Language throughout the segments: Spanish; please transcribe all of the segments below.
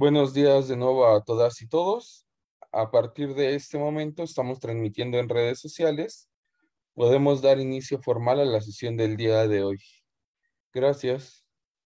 Buenos días de nuevo a todas y todos. A partir de este momento estamos transmitiendo en redes sociales. Podemos dar inicio formal a la sesión del día de hoy. Gracias.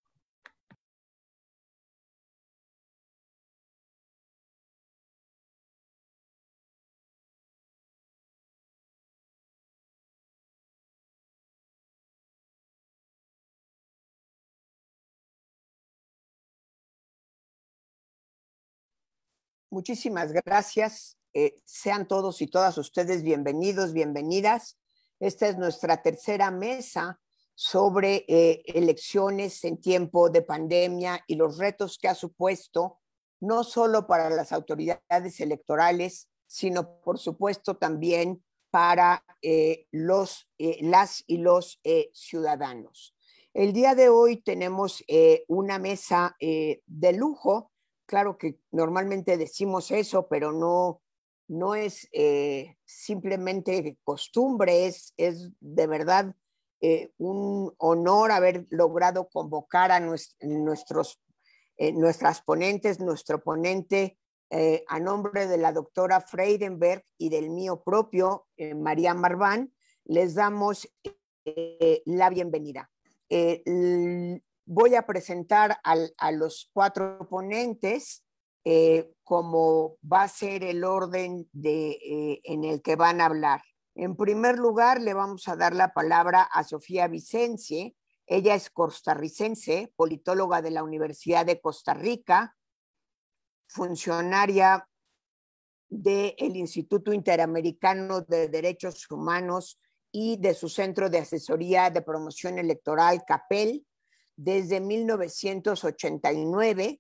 Muchísimas gracias. Sean todos y todas ustedes bienvenidos, bienvenidas. Esta es nuestra tercera mesa sobre elecciones en tiempo de pandemia y los retos que ha supuesto, no solo para las autoridades electorales, sino por supuesto también para las y los ciudadanos. El día de hoy tenemos una mesa de lujo. Claro que normalmente decimos eso, pero no es simplemente costumbre, es de verdad un honor haber logrado convocar a nuestras ponentes, nuestro ponente, a nombre de la doctora Freidenberg y del mío propio, María Marván, les damos la bienvenida. Voy a presentar a los cuatro ponentes como va a ser el orden en el que van a hablar. En primer lugar, le vamos a dar la palabra a Sofía Vicencie. Ella es costarricense, politóloga de la Universidad de Costa Rica, funcionaria del Instituto Interamericano de Derechos Humanos y de su Centro de Asesoría de Promoción Electoral, CAPEL. Desde 1989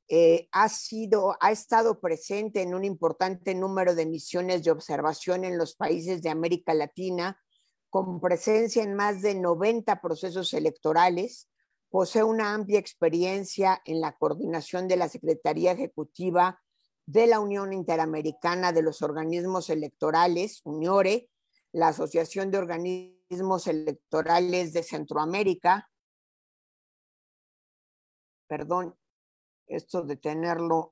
ha estado presente en un importante número de misiones de observación en los países de América Latina, con presencia en más de 90 procesos electorales. Posee una amplia experiencia en la coordinación de la Secretaría Ejecutiva de la Unión Interamericana de los Organismos Electorales, UNIORE, la Asociación de Organismos Electorales de Centroamérica. Perdón, esto de tenerlo.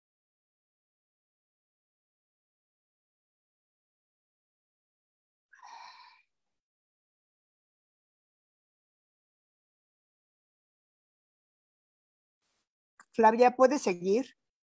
Flavia, ¿puedes seguir?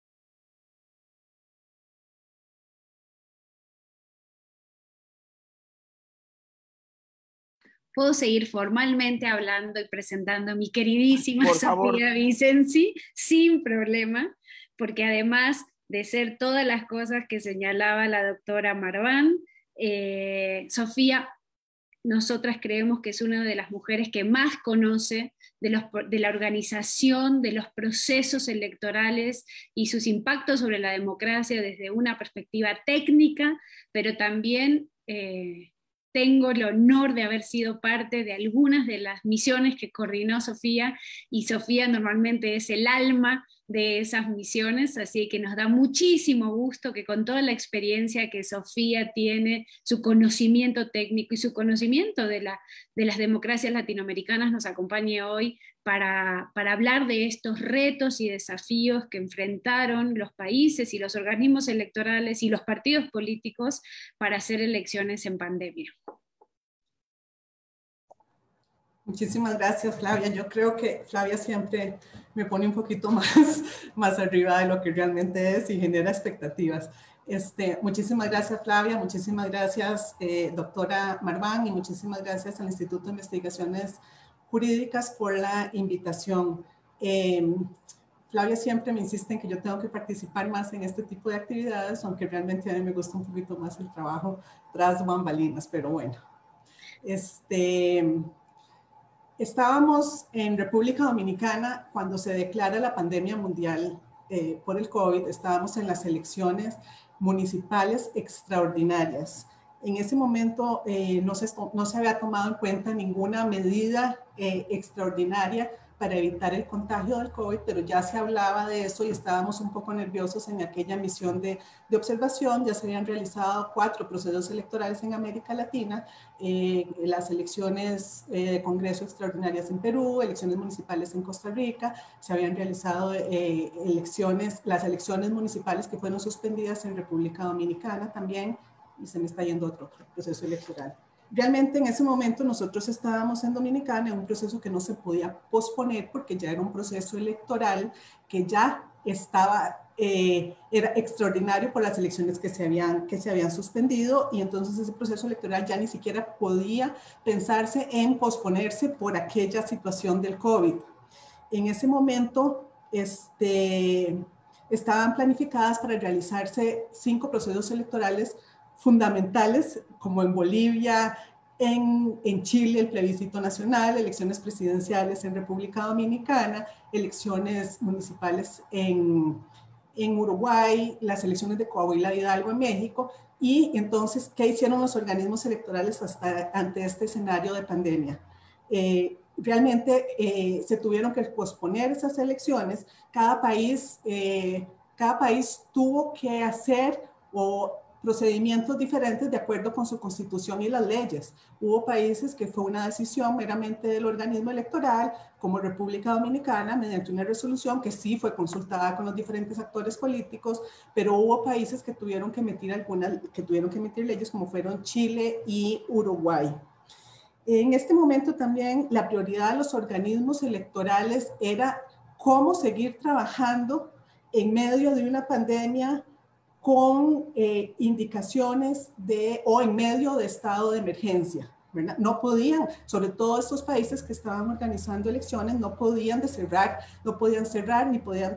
Puedo seguir formalmente hablando y presentando a mi queridísima Por favor. Sofía Vicencie sin problema, porque además de ser todas las cosas que señalaba la doctora Marván, Sofía, nosotras creemos que es una de las mujeres que más conoce de la organización, de los procesos electorales y sus impactos sobre la democracia desde una perspectiva técnica, pero también tengo el honor de haber sido parte de algunas de las misiones que coordinó Sofía, y Sofía normalmente es el alma de esas misiones, así que nos da muchísimo gusto que con toda la experiencia que Sofía tiene, su conocimiento técnico y su conocimiento de las democracias latinoamericanas, nos acompañe hoy para hablar de estos retos y desafíos que enfrentaron los países y los organismos electorales y los partidos políticos para hacer elecciones en pandemia. Muchísimas gracias, Flavia. Yo creo que Flavia siempre me pone un poquito más arriba de lo que realmente es y genera expectativas. Muchísimas gracias, Flavia. Muchísimas gracias, doctora Marván, y muchísimas gracias al Instituto de Investigaciones Jurídicas por la invitación. Flavia siempre me insiste en que yo tengo que participar más en este tipo de actividades, aunque realmente a mí me gusta un poquito más el trabajo tras bambalinas, pero bueno. Estábamos en República Dominicana cuando se declara la pandemia mundial por el COVID. Estábamos en las elecciones municipales extraordinarias. En ese momento no se había tomado en cuenta ninguna medida extraordinaria para evitar el contagio del COVID, pero ya se hablaba de eso y estábamos un poco nerviosos en aquella misión de observación. Ya se habían realizado 4 procesos electorales en América Latina, las elecciones de Congreso extraordinarias en Perú, elecciones municipales en Costa Rica, se habían realizado las elecciones municipales que fueron suspendidas en República Dominicana también, y se me está yendo otro proceso electoral. Realmente en ese momento nosotros estábamos en Dominicana en un proceso que no se podía posponer porque ya era un proceso electoral que ya estaba, era extraordinario por las elecciones que se habían suspendido, y entonces ese proceso electoral ya ni siquiera podía pensarse en posponerse por aquella situación del COVID. En ese momento estaban planificadas para realizarse 5 procesos electorales fundamentales, como en Bolivia, en Chile el plebiscito nacional, elecciones presidenciales en República Dominicana, elecciones municipales en Uruguay, las elecciones de Coahuila y Hidalgo en México. Y entonces, ¿qué hicieron los organismos electorales ante este escenario de pandemia? Realmente se tuvieron que posponer esas elecciones. Cada país tuvo que hacer procedimientos diferentes de acuerdo con su constitución y las leyes. Hubo países que fue una decisión meramente del organismo electoral, como República Dominicana, mediante una resolución que sí fue consultada con los diferentes actores políticos, pero hubo países que tuvieron que emitir leyes, como fueron Chile y Uruguay. En este momento también la prioridad de los organismos electorales era cómo seguir trabajando en medio de una pandemia con indicaciones o en medio de estado de emergencia, ¿verdad? No podían, sobre todo estos países que estaban organizando elecciones, no podían cerrar ni podían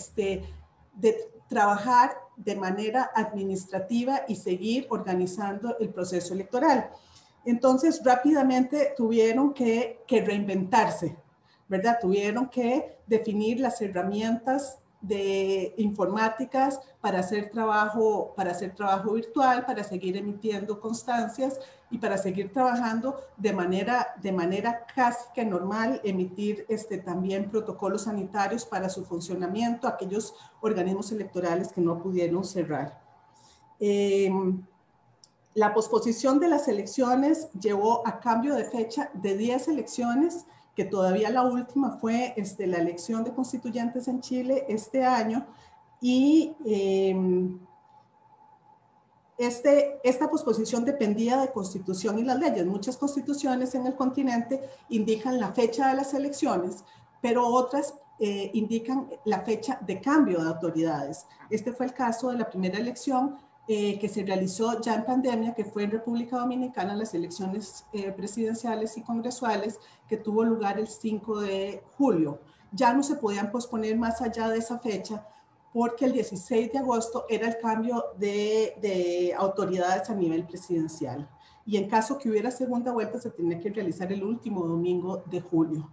trabajar de manera administrativa y seguir organizando el proceso electoral. Entonces, rápidamente tuvieron que reinventarse, ¿verdad? Tuvieron que definir las herramientas de informáticas para hacer trabajo virtual, para seguir emitiendo constancias y para seguir trabajando de manera casi que normal, emitir también protocolos sanitarios para su funcionamiento, aquellos organismos electorales que no pudieron cerrar. La posposición de las elecciones llevó a cambio de fecha de 10 elecciones, que todavía la última fue la elección de constituyentes en Chile este año, y esta posposición dependía de constitución y las leyes. Muchas constituciones en el continente indican la fecha de las elecciones, pero otras indican la fecha de cambio de autoridades. Este fue el caso de la primera elección que se realizó ya en pandemia, que fue en República Dominicana, las elecciones presidenciales y congresuales, que tuvo lugar el 5 de julio. Ya no se podían posponer más allá de esa fecha, porque el 16 de agosto era el cambio de autoridades a nivel presidencial. Y en caso que hubiera segunda vuelta, se tenía que realizar el último domingo de julio.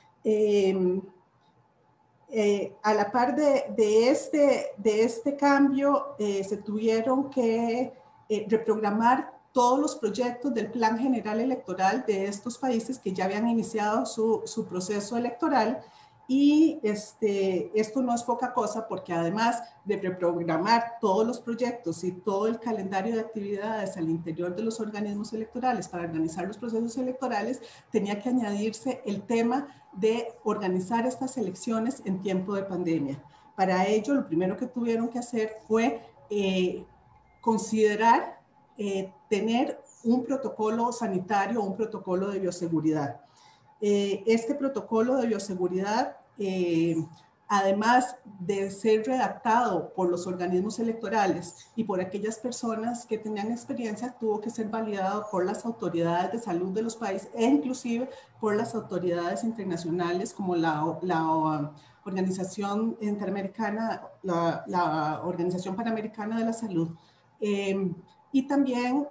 A la par de este cambio, se tuvieron que reprogramar todos los proyectos del Plan General Electoral de estos países que ya habían iniciado su proceso electoral. Y esto no es poca cosa, porque además de reprogramar todos los proyectos y todo el calendario de actividades al interior de los organismos electorales para organizar los procesos electorales, tenía que añadirse el tema de organizar estas elecciones en tiempo de pandemia. Para ello, lo primero que tuvieron que hacer fue considerar tener un protocolo sanitario, un protocolo de bioseguridad. Este protocolo de bioseguridad, además de ser redactado por los organismos electorales y por aquellas personas que tenían experiencia, tuvo que ser validado por las autoridades de salud de los países e inclusive por las autoridades internacionales, como la Organización Interamericana, la Organización Panamericana de la Salud. Y también,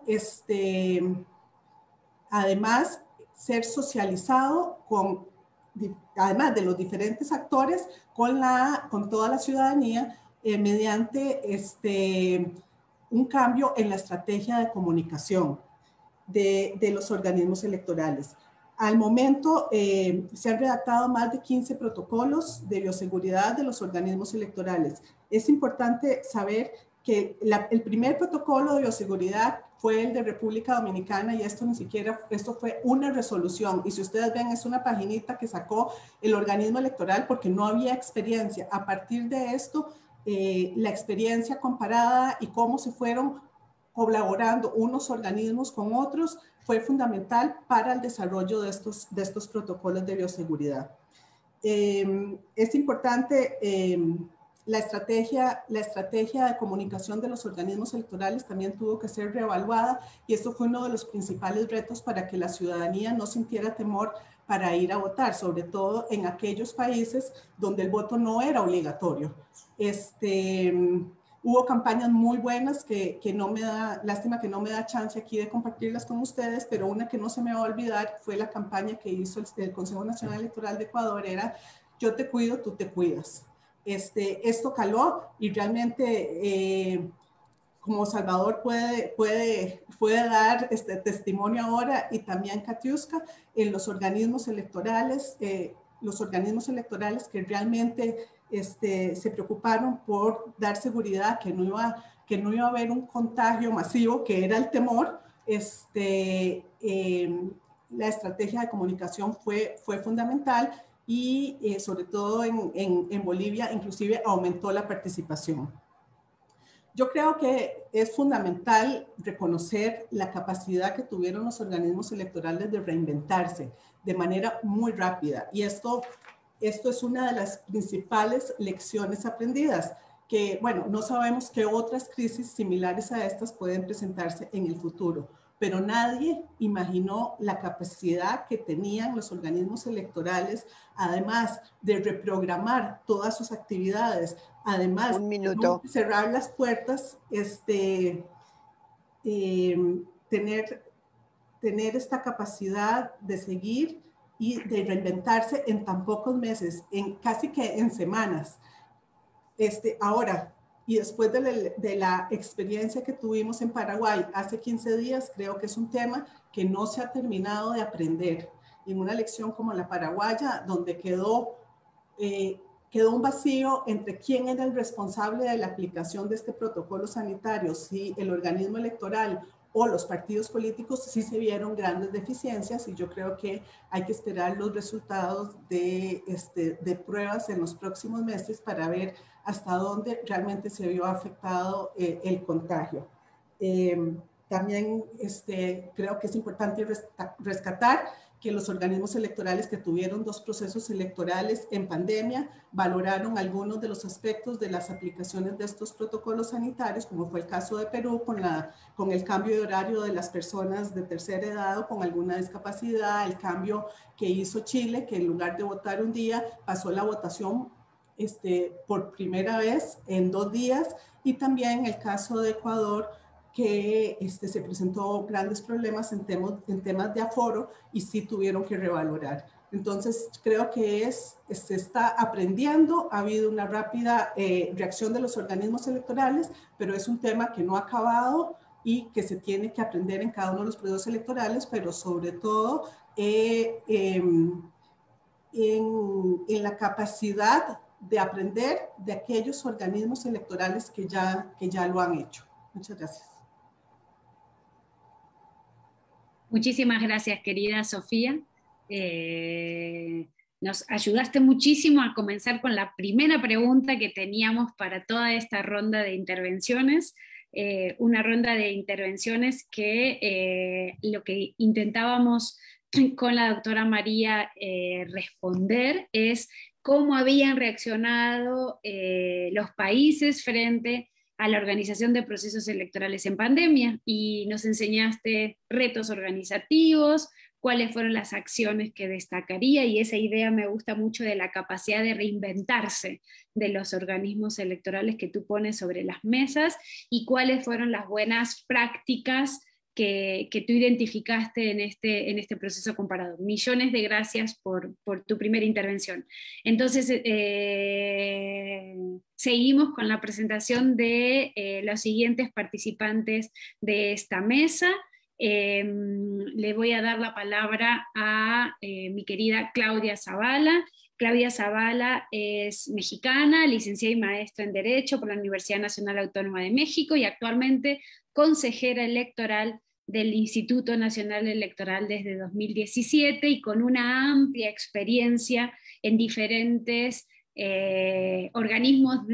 además, ser socializado además de los diferentes actores, con toda la ciudadanía, mediante un cambio en la estrategia de comunicación de los organismos electorales. Al momento se han redactado más de 15 protocolos de bioseguridad de los organismos electorales. Es importante saber que el primer protocolo de bioseguridad fue el de República Dominicana, y esto fue una resolución, y si ustedes ven es una paginita que sacó el organismo electoral porque no había experiencia. A partir de esto, la experiencia comparada y cómo se fueron colaborando unos organismos con otros fue fundamental para el desarrollo de estos protocolos de bioseguridad. Es importante la estrategia de comunicación de los organismos electorales también tuvo que ser reevaluada, y esto fue uno de los principales retos para que la ciudadanía no sintiera temor para ir a votar, sobre todo en aquellos países donde el voto no era obligatorio. Hubo campañas muy buenas que lástima que no me da chance aquí de compartirlas con ustedes, pero una que no se me va a olvidar fue la campaña que hizo el Consejo Nacional Electoral de Ecuador, era "Yo te cuido, tú te cuidas". Esto caló, y realmente como Salvador puede dar testimonio ahora, y también Katiuska, en los organismos electorales que realmente se preocuparon por dar seguridad, que no iba a haber un contagio masivo, que era el temor. La estrategia de comunicación fue fundamental, y sobre todo en Bolivia inclusive aumentó la participación. Yo creo que es fundamental reconocer la capacidad que tuvieron los organismos electorales de reinventarse de manera muy rápida, y esto es una de las principales lecciones aprendidas, que, bueno, no sabemos qué otras crisis similares a estas pueden presentarse en el futuro, pero nadie imaginó la capacidad que tenían los organismos electorales, además de reprogramar todas sus actividades, además de no cerrar las puertas, tener esta capacidad de seguir y de reinventarse en tan pocos meses, casi que en semanas. Ahora, y después de la experiencia que tuvimos en Paraguay hace 15 días, creo que es un tema que no se ha terminado de aprender. En una elección como la paraguaya, donde quedó un vacío entre quién era el responsable de la aplicación de este protocolo sanitario, si el organismo electoral o los partidos políticos, sí se vieron grandes deficiencias, y yo creo que hay que esperar los resultados de pruebas en los próximos meses para ver hasta dónde realmente se vio afectado el contagio. También creo que es importante rescatar que los organismos electorales que tuvieron 2 procesos electorales en pandemia valoraron algunos de los aspectos de las aplicaciones de estos protocolos sanitarios, como fue el caso de Perú con el cambio de horario de las personas de tercera edad o con alguna discapacidad, el cambio que hizo Chile, que en lugar de votar un día, pasó la votación por primera vez en 2 días, y también el caso de Ecuador, que se presentó grandes problemas en temas de aforo, y sí tuvieron que revalorar. Entonces, creo que se está aprendiendo, ha habido una rápida reacción de los organismos electorales, pero es un tema que no ha acabado y que se tiene que aprender en cada uno de los procesos electorales, pero sobre todo en la capacidad de aprender de aquellos organismos electorales que ya lo han hecho. Muchas gracias. Muchísimas gracias, querida Sofía. Nos ayudaste muchísimo a comenzar con la primera pregunta que teníamos para toda esta ronda de intervenciones. Una ronda de intervenciones que lo que intentábamos con la doctora María responder es cómo habían reaccionado los países frente a la organización de procesos electorales en pandemia, y nos enseñaste retos organizativos, cuáles fueron las acciones que destacaría, y esa idea me gusta mucho de la capacidad de reinventarse de los organismos electorales que tú pones sobre las mesas, y cuáles fueron las buenas prácticas que tú identificaste en este proceso comparado. Millones de gracias por tu primera intervención. Entonces, seguimos con la presentación de los siguientes participantes de esta mesa. le voy a dar la palabra a mi querida Claudia Zavala. Claudia Zavala es mexicana, licenciada y maestra en Derecho por la Universidad Nacional Autónoma de México y actualmente consejera electoral del Instituto Nacional Electoral desde 2017 y con una amplia experiencia en diferentes organismos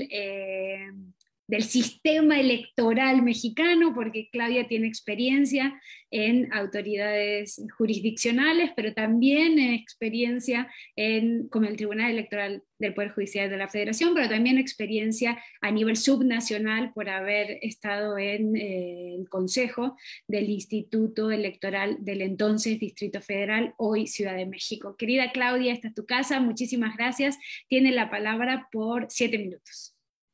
del sistema electoral mexicano, porque Claudia tiene experiencia en autoridades jurisdiccionales, pero también experiencia como el Tribunal Electoral del Poder Judicial de la Federación, pero también experiencia a nivel subnacional por haber estado en el Consejo del Instituto Electoral del entonces Distrito Federal, hoy Ciudad de México. Querida Claudia, esta es tu casa, muchísimas gracias. Tiene la palabra por 7 minutos.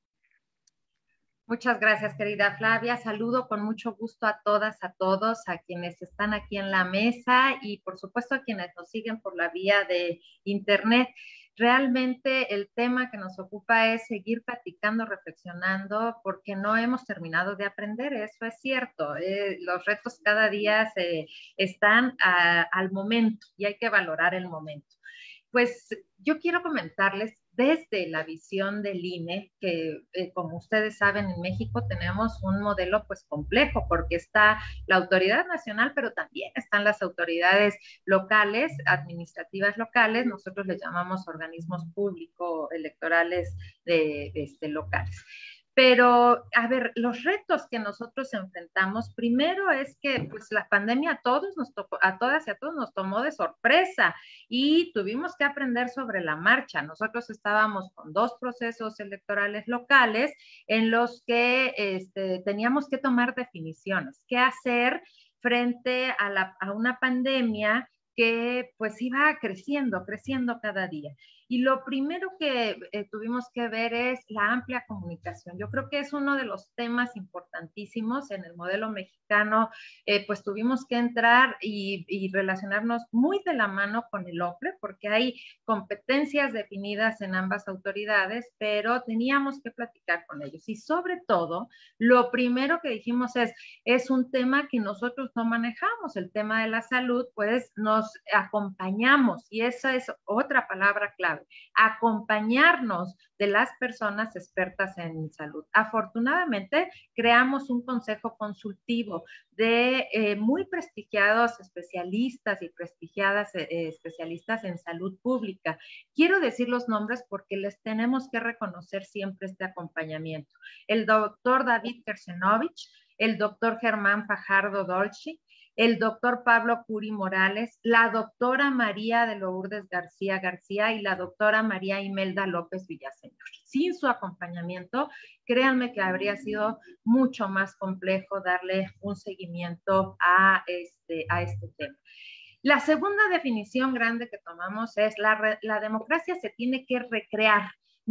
Muchas gracias, querida Flavia. Saludo con mucho gusto a todas, a todos, a quienes están aquí en la mesa y por supuesto a quienes nos siguen por la vía de internet. Realmente el tema que nos ocupa es seguir platicando, reflexionando, porque no hemos terminado de aprender, eso es cierto. Los retos cada día están al momento y hay que valorar el momento. Pues yo quiero comentarles desde la visión del INE, que como ustedes saben en México tenemos un modelo pues complejo porque está la autoridad nacional, pero también están las autoridades locales, administrativas locales, nosotros les llamamos organismos públicos electorales locales. Pero, a ver, los retos que nosotros enfrentamos, primero es que pues la pandemia a todas y a todos nos tomó de sorpresa y tuvimos que aprender sobre la marcha. Nosotros estábamos con 2 procesos electorales locales en los que teníamos que tomar definiciones, qué hacer frente a una pandemia que pues iba creciendo cada día. Y lo primero que tuvimos que ver es la amplia comunicación. Yo creo que es uno de los temas importantísimos en el modelo mexicano, pues tuvimos que entrar y relacionarnos muy de la mano con el OCRE, porque hay competencias definidas en ambas autoridades, pero teníamos que platicar con ellos. Y sobre todo, lo primero que dijimos es un tema que nosotros no manejamos, el tema de la salud, pues nos acompañamos, y esa es otra palabra clave, acompañarnos de las personas expertas en salud. Afortunadamente, creamos un consejo consultivo de muy prestigiados especialistas y prestigiadas especialistas en salud pública. Quiero decir los nombres porque les tenemos que reconocer siempre este acompañamiento. El doctor David Kersenovich, el doctor Germán Fajardo Dolci, el doctor Pablo Curi Morales, la doctora María de Lourdes García García y la doctora María Imelda López Villaseñor. Sin su acompañamiento, créanme que habría sido mucho más complejo darle un seguimiento a este tema. La segunda definición grande que tomamos es la democracia se tiene que recrear.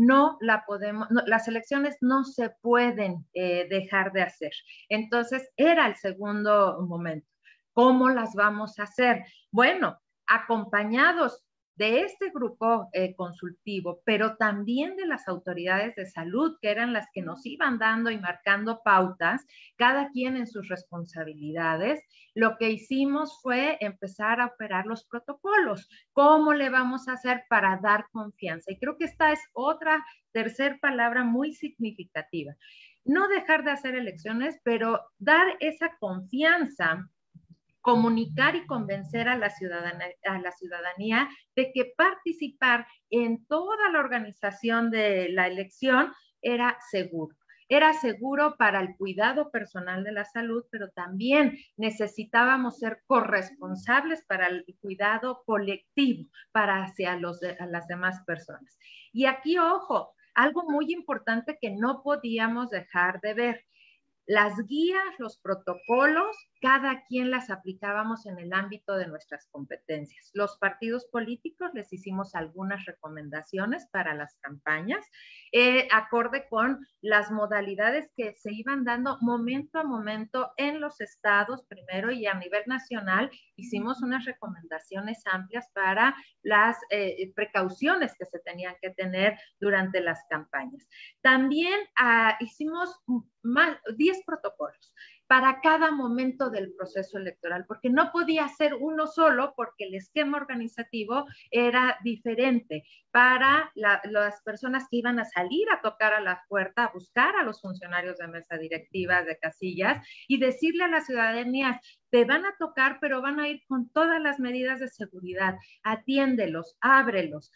Las elecciones no se pueden dejar de hacer. Entonces, era el segundo momento. ¿Cómo las vamos a hacer? Bueno, acompañados de este grupo consultivo, pero también de las autoridades de salud, que eran las que nos iban dando y marcando pautas, cada quien en sus responsabilidades, lo que hicimos fue empezar a operar los protocolos. ¿Cómo le vamos a hacer para dar confianza? Y creo que esta es otra tercera palabra muy significativa. No dejar de hacer elecciones, pero dar esa confianza, comunicar y convencer a la ciudadanía de que participar en toda la organización de la elección era seguro. Era seguro para el cuidado personal de la salud, pero también necesitábamos ser corresponsables para el cuidado colectivo hacia las demás personas. Y aquí, ojo, algo muy importante que no podíamos dejar de ver. Las guías, los protocolos, cada quien las aplicábamos en el ámbito de nuestras competencias. Los partidos políticos les hicimos algunas recomendaciones para las campañas, acorde con las modalidades que se iban dando momento a momento en los estados primero, y a nivel nacional hicimos unas recomendaciones amplias para las precauciones que se tenían que tener durante las campañas. También hicimos 10 protocolos. para cada momento del proceso electoral, porque no podía ser uno solo, porque el esquema organizativo era diferente para las personas que iban a salir a tocar a la puerta, a buscar a los funcionarios de mesa directiva, de casillas, y decirle a la ciudadanía, te van a tocar, pero van a ir con todas las medidas de seguridad, atiéndelos, ábrelos.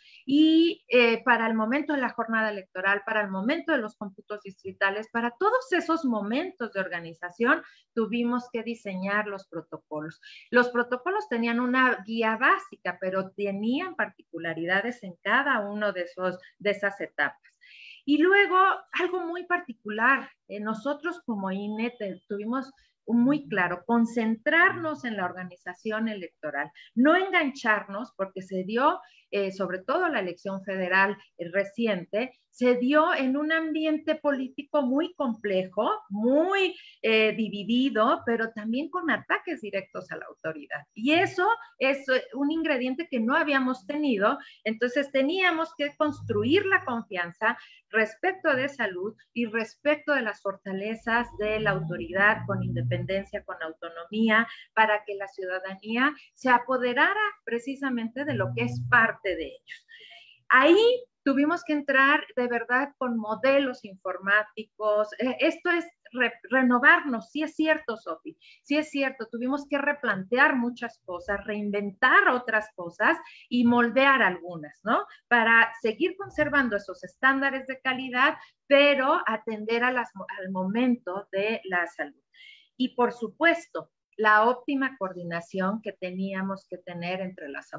Y para el momento de la jornada electoral, para el momento de los cómputos distritales, para todos esos momentos de organización, tuvimos que diseñar los protocolos. Los protocolos tenían una guía básica, pero tenían particularidades en cada uno de esas etapas. Y luego, algo muy particular, nosotros como INE tuvimos muy claro, concentrarnos en la organización electoral, no engancharnos, porque se dio, sobre todo la elección federal reciente, se dio en un ambiente político muy complejo, muy dividido, pero también con ataques directos a la autoridad. Y eso es un ingrediente que no habíamos tenido, entonces teníamos que construir la confianza respecto de salud y respecto de las fortalezas de la autoridad con independencia, con autonomía, para que la ciudadanía se apoderara precisamente de lo que es parte de ellos. Ahí tuvimos que entrar de verdad con modelos informáticos. Esto es renovarnos, sí es cierto, Sofi, sí es cierto, tuvimos que replantear muchas cosas, reinventar otras cosas y moldear algunas, ¿no? Para seguir conservando esos estándares de calidad, pero atender al momento de la salud. Y por supuesto, la óptima coordinación que teníamos que tener entre las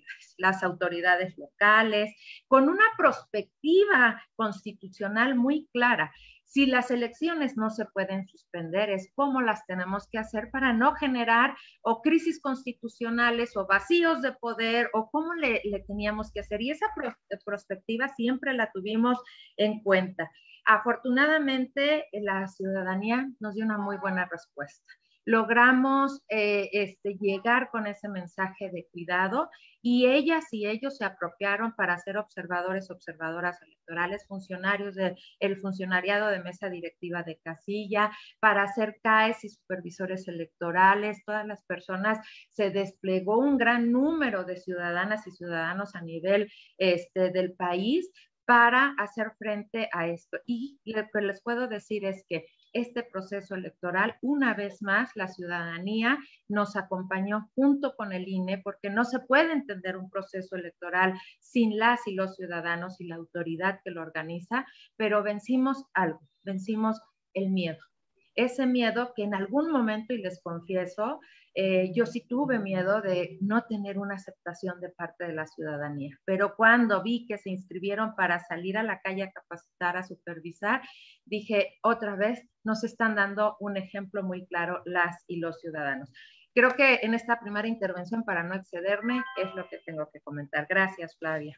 autoridades locales, con una perspectiva constitucional muy clara. Si las elecciones no se pueden suspender, es cómo las tenemos que hacer para no generar o crisis constitucionales o vacíos de poder, o cómo le teníamos que hacer. Y esa perspectiva siempre la tuvimos en cuenta. Afortunadamente, la ciudadanía nos dio una muy buena respuesta. Logramos llegar con ese mensaje de cuidado, y ellas y ellos se apropiaron para ser observadoras electorales, funcionarios del funcionariado de mesa directiva de casilla, para ser CAEs y supervisores electorales. Todas las personas, se desplegó un gran número de ciudadanas y ciudadanos a nivel del país para hacer frente a esto. Y lo que les puedo decir es que este proceso electoral, una vez más, la ciudadanía nos acompañó junto con el INE, porque no se puede entender un proceso electoral sin las y los ciudadanos y la autoridad que lo organiza, pero vencimos algo, vencimos el miedo. Ese miedo que en algún momento, y les confieso, yo sí tuve miedo de no tener una aceptación de parte de la ciudadanía, pero cuando vi que se inscribieron para salir a la calle a capacitar, a supervisar, dije, otra vez nos están dando un ejemplo muy claro las y los ciudadanos. Creo que en esta primera intervención, para no excederme, es lo que tengo que comentar. Gracias, Flavia.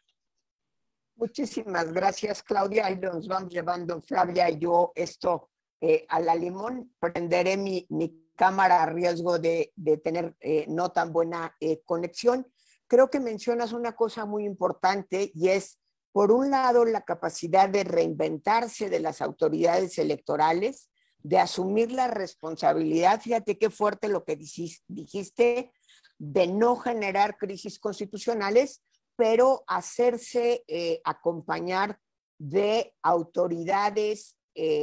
Muchísimas gracias, Claudia. Ahí nos vamos llevando, Flavia y yo, esto a la limón. Prenderé mi cámara a riesgo de tener no tan buena conexión. Creo que mencionas una cosa muy importante, y es, por un lado, la capacidad de reinventarse de las autoridades electorales, de asumir la responsabilidad, fíjate qué fuerte lo que dijiste, de no generar crisis constitucionales, pero hacerse acompañar de autoridades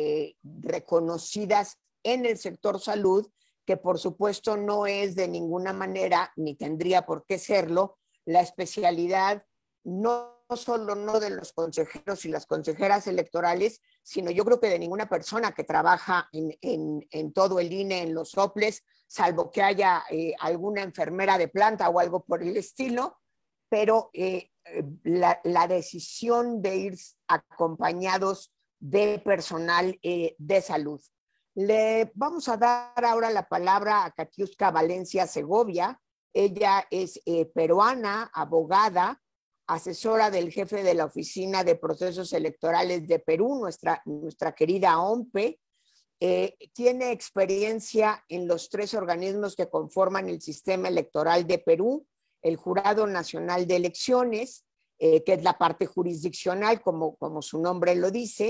reconocidas en el sector salud, que por supuesto no es de ninguna manera, ni tendría por qué serlo, la especialidad no solo no de los consejeros y las consejeras electorales, sino yo creo que de ninguna persona que trabaja en todo el INE, en los soples, salvo que haya alguna enfermera de planta o algo por el estilo, pero la decisión de ir acompañados de personal de salud. Le vamos a dar ahora la palabra a Katiuska Valencia Segovia. Ella es peruana, abogada, asesora del jefe de la Oficina de Procesos Electorales de Perú, nuestra querida OMPE. Tiene experiencia en los 3 organismos que conforman el sistema electoral de Perú: el Jurado Nacional de Elecciones, que es la parte jurisdiccional, como su nombre lo dice.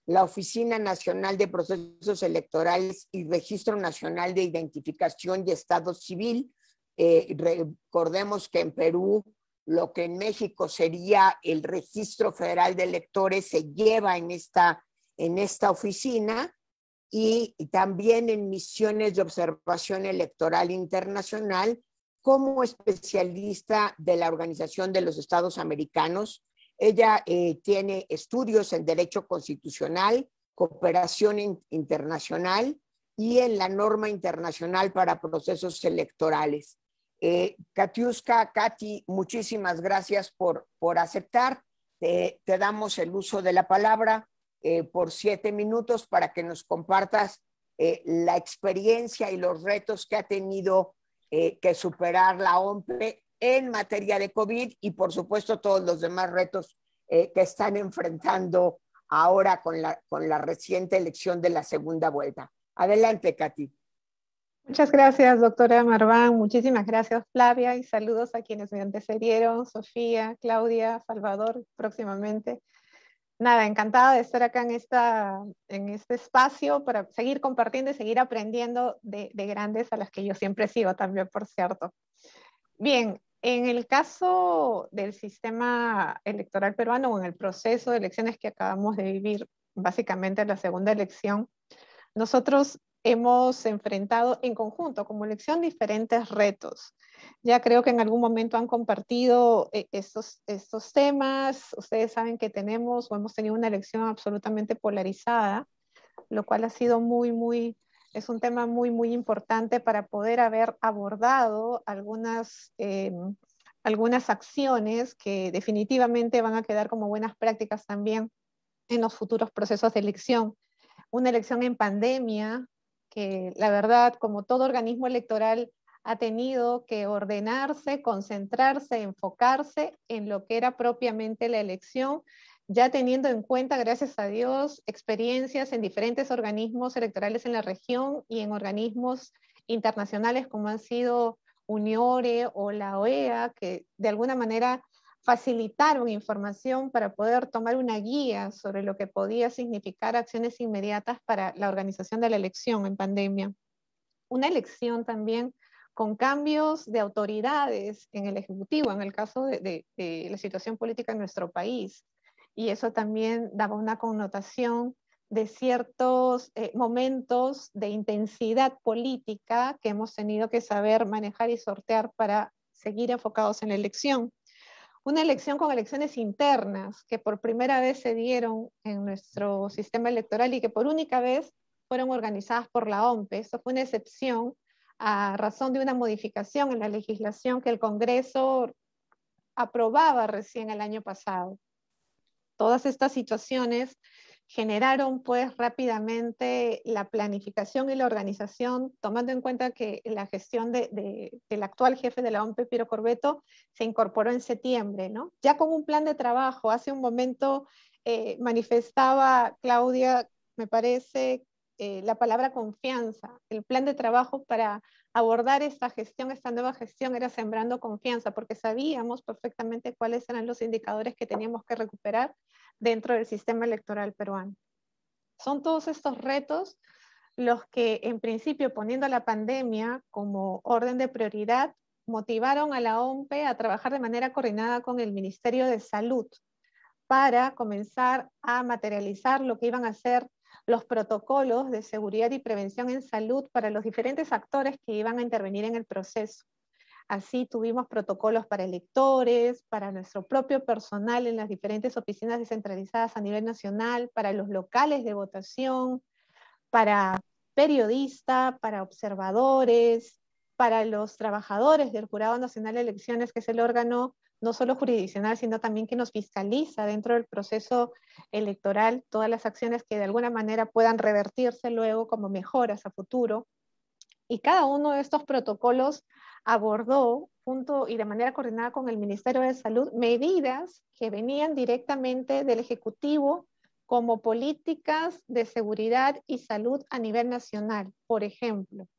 la Oficina Nacional de Procesos Electorales y Registro Nacional de Identificación y Estado Civil. Recordemos que en Perú, lo que en México sería el Registro Federal de Electores se lleva en esta oficina, y también en misiones de observación electoral internacional como especialista de la Organización de los Estados Americanos. Ella tiene estudios en Derecho Constitucional, Cooperación Internacional y en la Norma Internacional para Procesos Electorales. Katiuska, Katy, muchísimas gracias por aceptar. Te damos el uso de la palabra por 7 minutos para que nos compartas la experiencia y los retos que ha tenido que superar la OMPE en materia de COVID y por supuesto todos los demás retos que están enfrentando ahora con la reciente elección de la segunda vuelta. Adelante, Katy. Muchas gracias, doctora Marván. Muchísimas gracias, Flavia, y saludos a quienes me antecedieron, Sofía, Claudia, Salvador, próximamente. Nada, encantada de estar acá en este espacio para seguir compartiendo y seguir aprendiendo de grandes a las que yo siempre sigo también, por cierto. Bien, en el caso del sistema electoral peruano o en el proceso de elecciones que acabamos de vivir, básicamente la segunda elección, nosotros hemos enfrentado en conjunto como elección diferentes retos. Ya creo que en algún momento han compartido estos temas. Ustedes saben que tenemos o hemos tenido una elección absolutamente polarizada, lo cual ha sido es un tema muy importante para poder haber abordado algunas acciones que definitivamente van a quedar como buenas prácticas también en los futuros procesos de elección. Una elección en pandemia, que la verdad, como todo organismo electoral, ha tenido que ordenarse, concentrarse, enfocarse en lo que era propiamente la elección, ya teniendo en cuenta, gracias a Dios, experiencias en diferentes organismos electorales en la región y en organismos internacionales como han sido UNIORE o la OEA, que de alguna manera facilitaron información para poder tomar una guía sobre lo que podía significar acciones inmediatas para la organización de la elección en pandemia. Una elección también con cambios de autoridades en el Ejecutivo, en el caso de la situación política en nuestro país. Y eso también daba una connotación de ciertos momentos de intensidad política que hemos tenido que saber manejar y sortear para seguir enfocados en la elección. Una elección con elecciones internas que por primera vez se dieron en nuestro sistema electoral y que por única vez fueron organizadas por la OMPE. Esto fue una excepción a razón de una modificación en la legislación que el Congreso aprobaba recién el año pasado. Todas estas situaciones generaron pues rápidamente la planificación y la organización, tomando en cuenta que la gestión del actual jefe de la OMPE, Piero Corvetto, se incorporó en septiembre, ¿no? Ya con un plan de trabajo. Hace un momento manifestaba Claudia, me parece, la palabra confianza. El plan de trabajo para abordar esta gestión, esta nueva gestión, era sembrando confianza, porque sabíamos perfectamente cuáles eran los indicadores que teníamos que recuperar dentro del sistema electoral peruano. Son todos estos retos los que, en principio, poniendo la pandemia como orden de prioridad, motivaron a la OMPE a trabajar de manera coordinada con el Ministerio de Salud para comenzar a materializar lo que iban a ser los protocolos de seguridad y prevención en salud para los diferentes actores que iban a intervenir en el proceso. Así tuvimos protocolos para electores, para nuestro propio personal en las diferentes oficinas descentralizadas a nivel nacional, para los locales de votación, para periodistas, para observadores, para los trabajadores del Jurado Nacional de Elecciones, que es el órgano no solo jurisdiccional, sino también que nos fiscaliza dentro del proceso electoral todas las acciones que de alguna manera puedan revertirse luego como mejoras a futuro. Y cada uno de estos protocolos abordó, junto y de manera coordinada con el Ministerio de Salud, medidas que venían directamente del Ejecutivo como políticas de seguridad y salud a nivel nacional. Por ejemplo,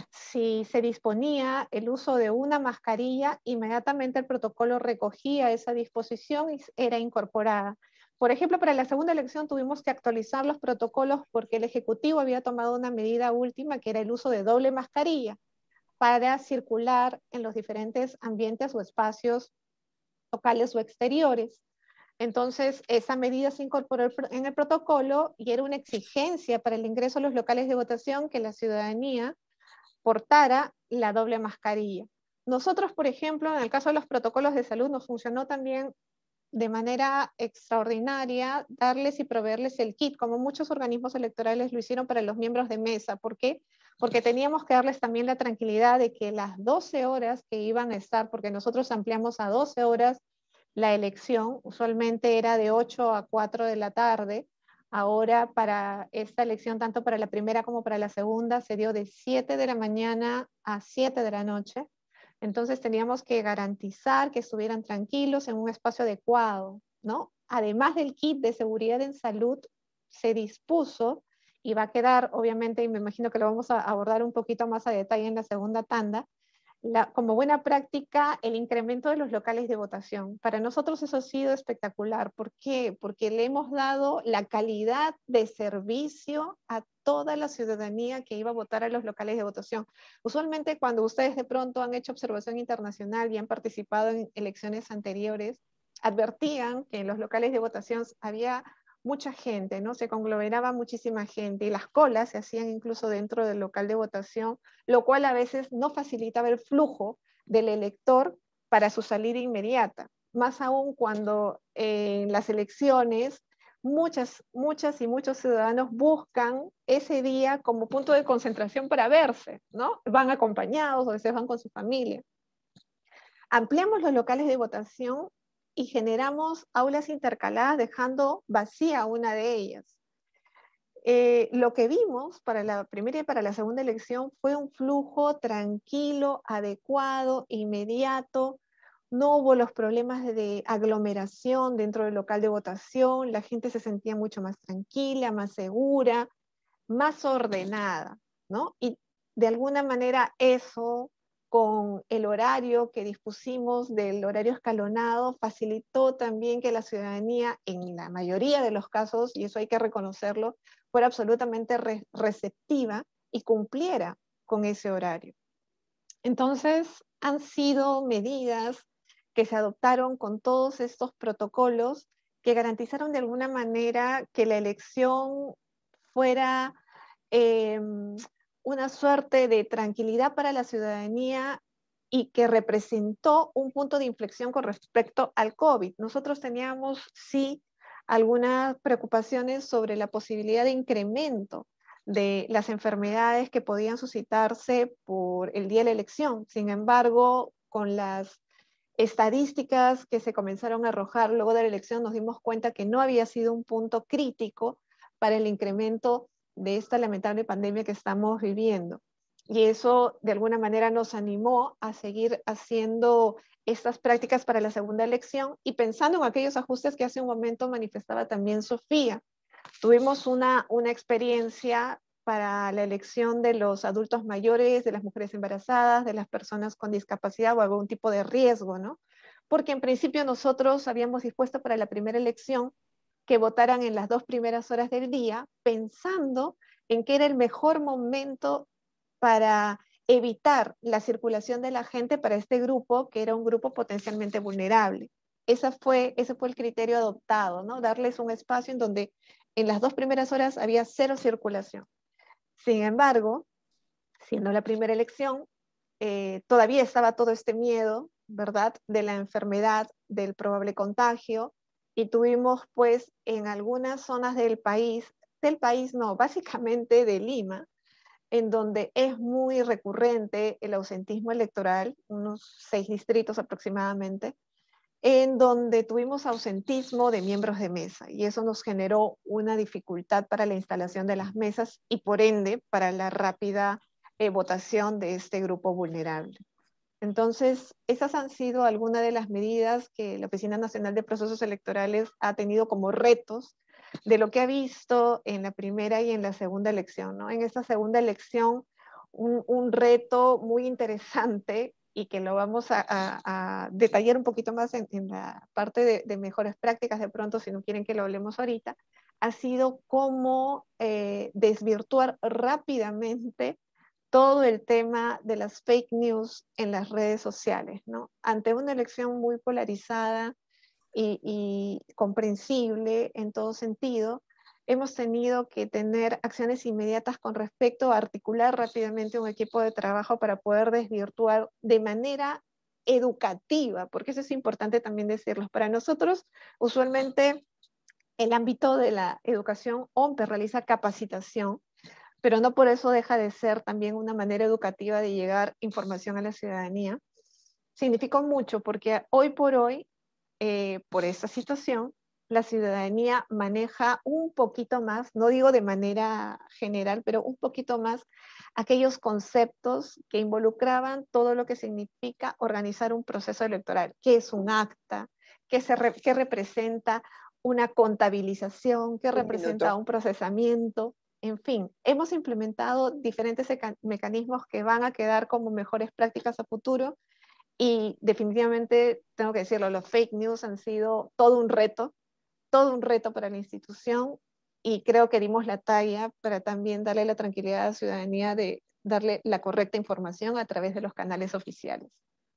si se disponía el uso de una mascarilla, inmediatamente el protocolo recogía esa disposición y era incorporada. Por ejemplo, para la segunda elección tuvimos que actualizar los protocolos porque el Ejecutivo había tomado una medida última que era el uso de doble mascarilla para circular en los diferentes ambientes o espacios locales o exteriores. Entonces, esa medida se incorporó en el protocolo y era una exigencia para el ingreso a los locales de votación que la ciudadanía portara la doble mascarilla. Nosotros, por ejemplo, en el caso de los protocolos de salud, nos funcionó también de manera extraordinaria darles y proveerles el kit, como muchos organismos electorales lo hicieron para los miembros de mesa. ¿Por qué? Porque teníamos que darles también la tranquilidad de que las 12 horas que iban a estar, porque nosotros ampliamos a 12 horas la elección, usualmente era de 8 a 4 de la tarde, ahora para esta elección, tanto para la primera como para la segunda, se dio de 7 de la mañana a 7 de la noche. Entonces teníamos que garantizar que estuvieran tranquilos en un espacio adecuado, ¿no? Además del kit de seguridad en salud, se dispuso, y va a quedar, obviamente, y me imagino que lo vamos a abordar un poquito más a detalle en la segunda tanda, como buena práctica, el incremento de los locales de votación. Para nosotros eso ha sido espectacular. ¿Por qué? Porque le hemos dado la calidad de servicio a toda la ciudadanía que iba a votar a los locales de votación. Usualmente cuando ustedes de pronto han hecho observación internacional y han participado en elecciones anteriores, advertían que en los locales de votación había mucha gente, ¿no? Se conglomeraba muchísima gente y las colas se hacían incluso dentro del local de votación, lo cual a veces no facilitaba el flujo del elector para su salida inmediata. Más aún cuando en las elecciones muchas y muchos ciudadanos buscan ese día como punto de concentración para verse, ¿no? Van acompañados o a veces van con su familia. Ampliamos los locales de votación y generamos aulas intercaladas dejando vacía una de ellas. Lo que vimos para la primera y para la segunda elección fue un flujo tranquilo, adecuado, inmediato. No hubo los problemas de aglomeración dentro del local de votación. La gente se sentía mucho más tranquila, más segura, más ordenada, ¿no? Y de alguna manera eso, con el horario que dispusimos del horario escalonado, facilitó también que la ciudadanía, en la mayoría de los casos, y eso hay que reconocerlo, fuera absolutamente receptiva y cumpliera con ese horario. Entonces, han sido medidas que se adoptaron con todos estos protocolos que garantizaron de alguna manera que la elección fuera una suerte de tranquilidad para la ciudadanía y que representó un punto de inflexión con respecto al COVID. Nosotros teníamos, sí, algunas preocupaciones sobre la posibilidad de incremento de las enfermedades que podían suscitarse por el día de la elección. Sin embargo, con las estadísticas que se comenzaron a arrojar luego de la elección, nos dimos cuenta que no había sido un punto crítico para el incremento de esta lamentable pandemia que estamos viviendo. Y eso de alguna manera nos animó a seguir haciendo estas prácticas para la segunda elección y pensando en aquellos ajustes que hace un momento manifestaba también Sofía. Tuvimos una experiencia para la elección de los adultos mayores, de las mujeres embarazadas, de las personas con discapacidad o algún tipo de riesgo, ¿no? Porque en principio nosotros habíamos dispuesto para la primera elección que votaran en las 2 primeras horas del día, pensando en que era el mejor momento para evitar la circulación de la gente para este grupo, que era un grupo potencialmente vulnerable. Ese fue el criterio adoptado, ¿no? Darles un espacio en donde en las 2 primeras horas había 0 circulación. Sin embargo, siendo la primera elección, todavía estaba todo este miedo, ¿verdad?, de la enfermedad, del probable contagio, y tuvimos pues en algunas zonas del país no, básicamente de Lima, en donde es muy recurrente el ausentismo electoral, unos 6 distritos aproximadamente, en donde tuvimos ausentismo de miembros de mesa, y eso nos generó una dificultad para la instalación de las mesas y por ende para la rápida votación de este grupo vulnerable. Entonces, esas han sido algunas de las medidas que la Oficina Nacional de Procesos Electorales ha tenido como retos de lo que ha visto en la primera y en la segunda elección, ¿no? En esta segunda elección, un reto muy interesante y que lo vamos a detallar un poquito más en la parte de mejores prácticas de pronto, si no quieren que lo hablemos ahorita, ha sido cómo desvirtuar rápidamente todo el tema de las fake news en las redes sociales, ¿no? Ante una elección muy polarizada y comprensible en todo sentido, hemos tenido que tener acciones inmediatas con respecto a articular rápidamente un equipo de trabajo para poder desvirtuar de manera educativa, porque eso es importante también decirlo. Para nosotros, usualmente, el ámbito de la educación OMPE realiza capacitación, pero no por eso deja de ser también una manera educativa de llegar información a la ciudadanía. Significó mucho porque hoy por hoy, por esta situación, la ciudadanía maneja un poquito más, no digo de manera general, pero un poquito más aquellos conceptos que involucraban todo lo que significa organizar un proceso electoral. ¿Qué es un acta? ¿Qué representa una contabilización? ¿Qué representa un procesamiento? En fin, hemos implementado diferentes mecanismos que van a quedar como mejores prácticas a futuro y definitivamente, tengo que decirlo, los fake news han sido todo un reto para la institución y creo que dimos la talla para también darle la tranquilidad a la ciudadanía de darle la correcta información a través de los canales oficiales.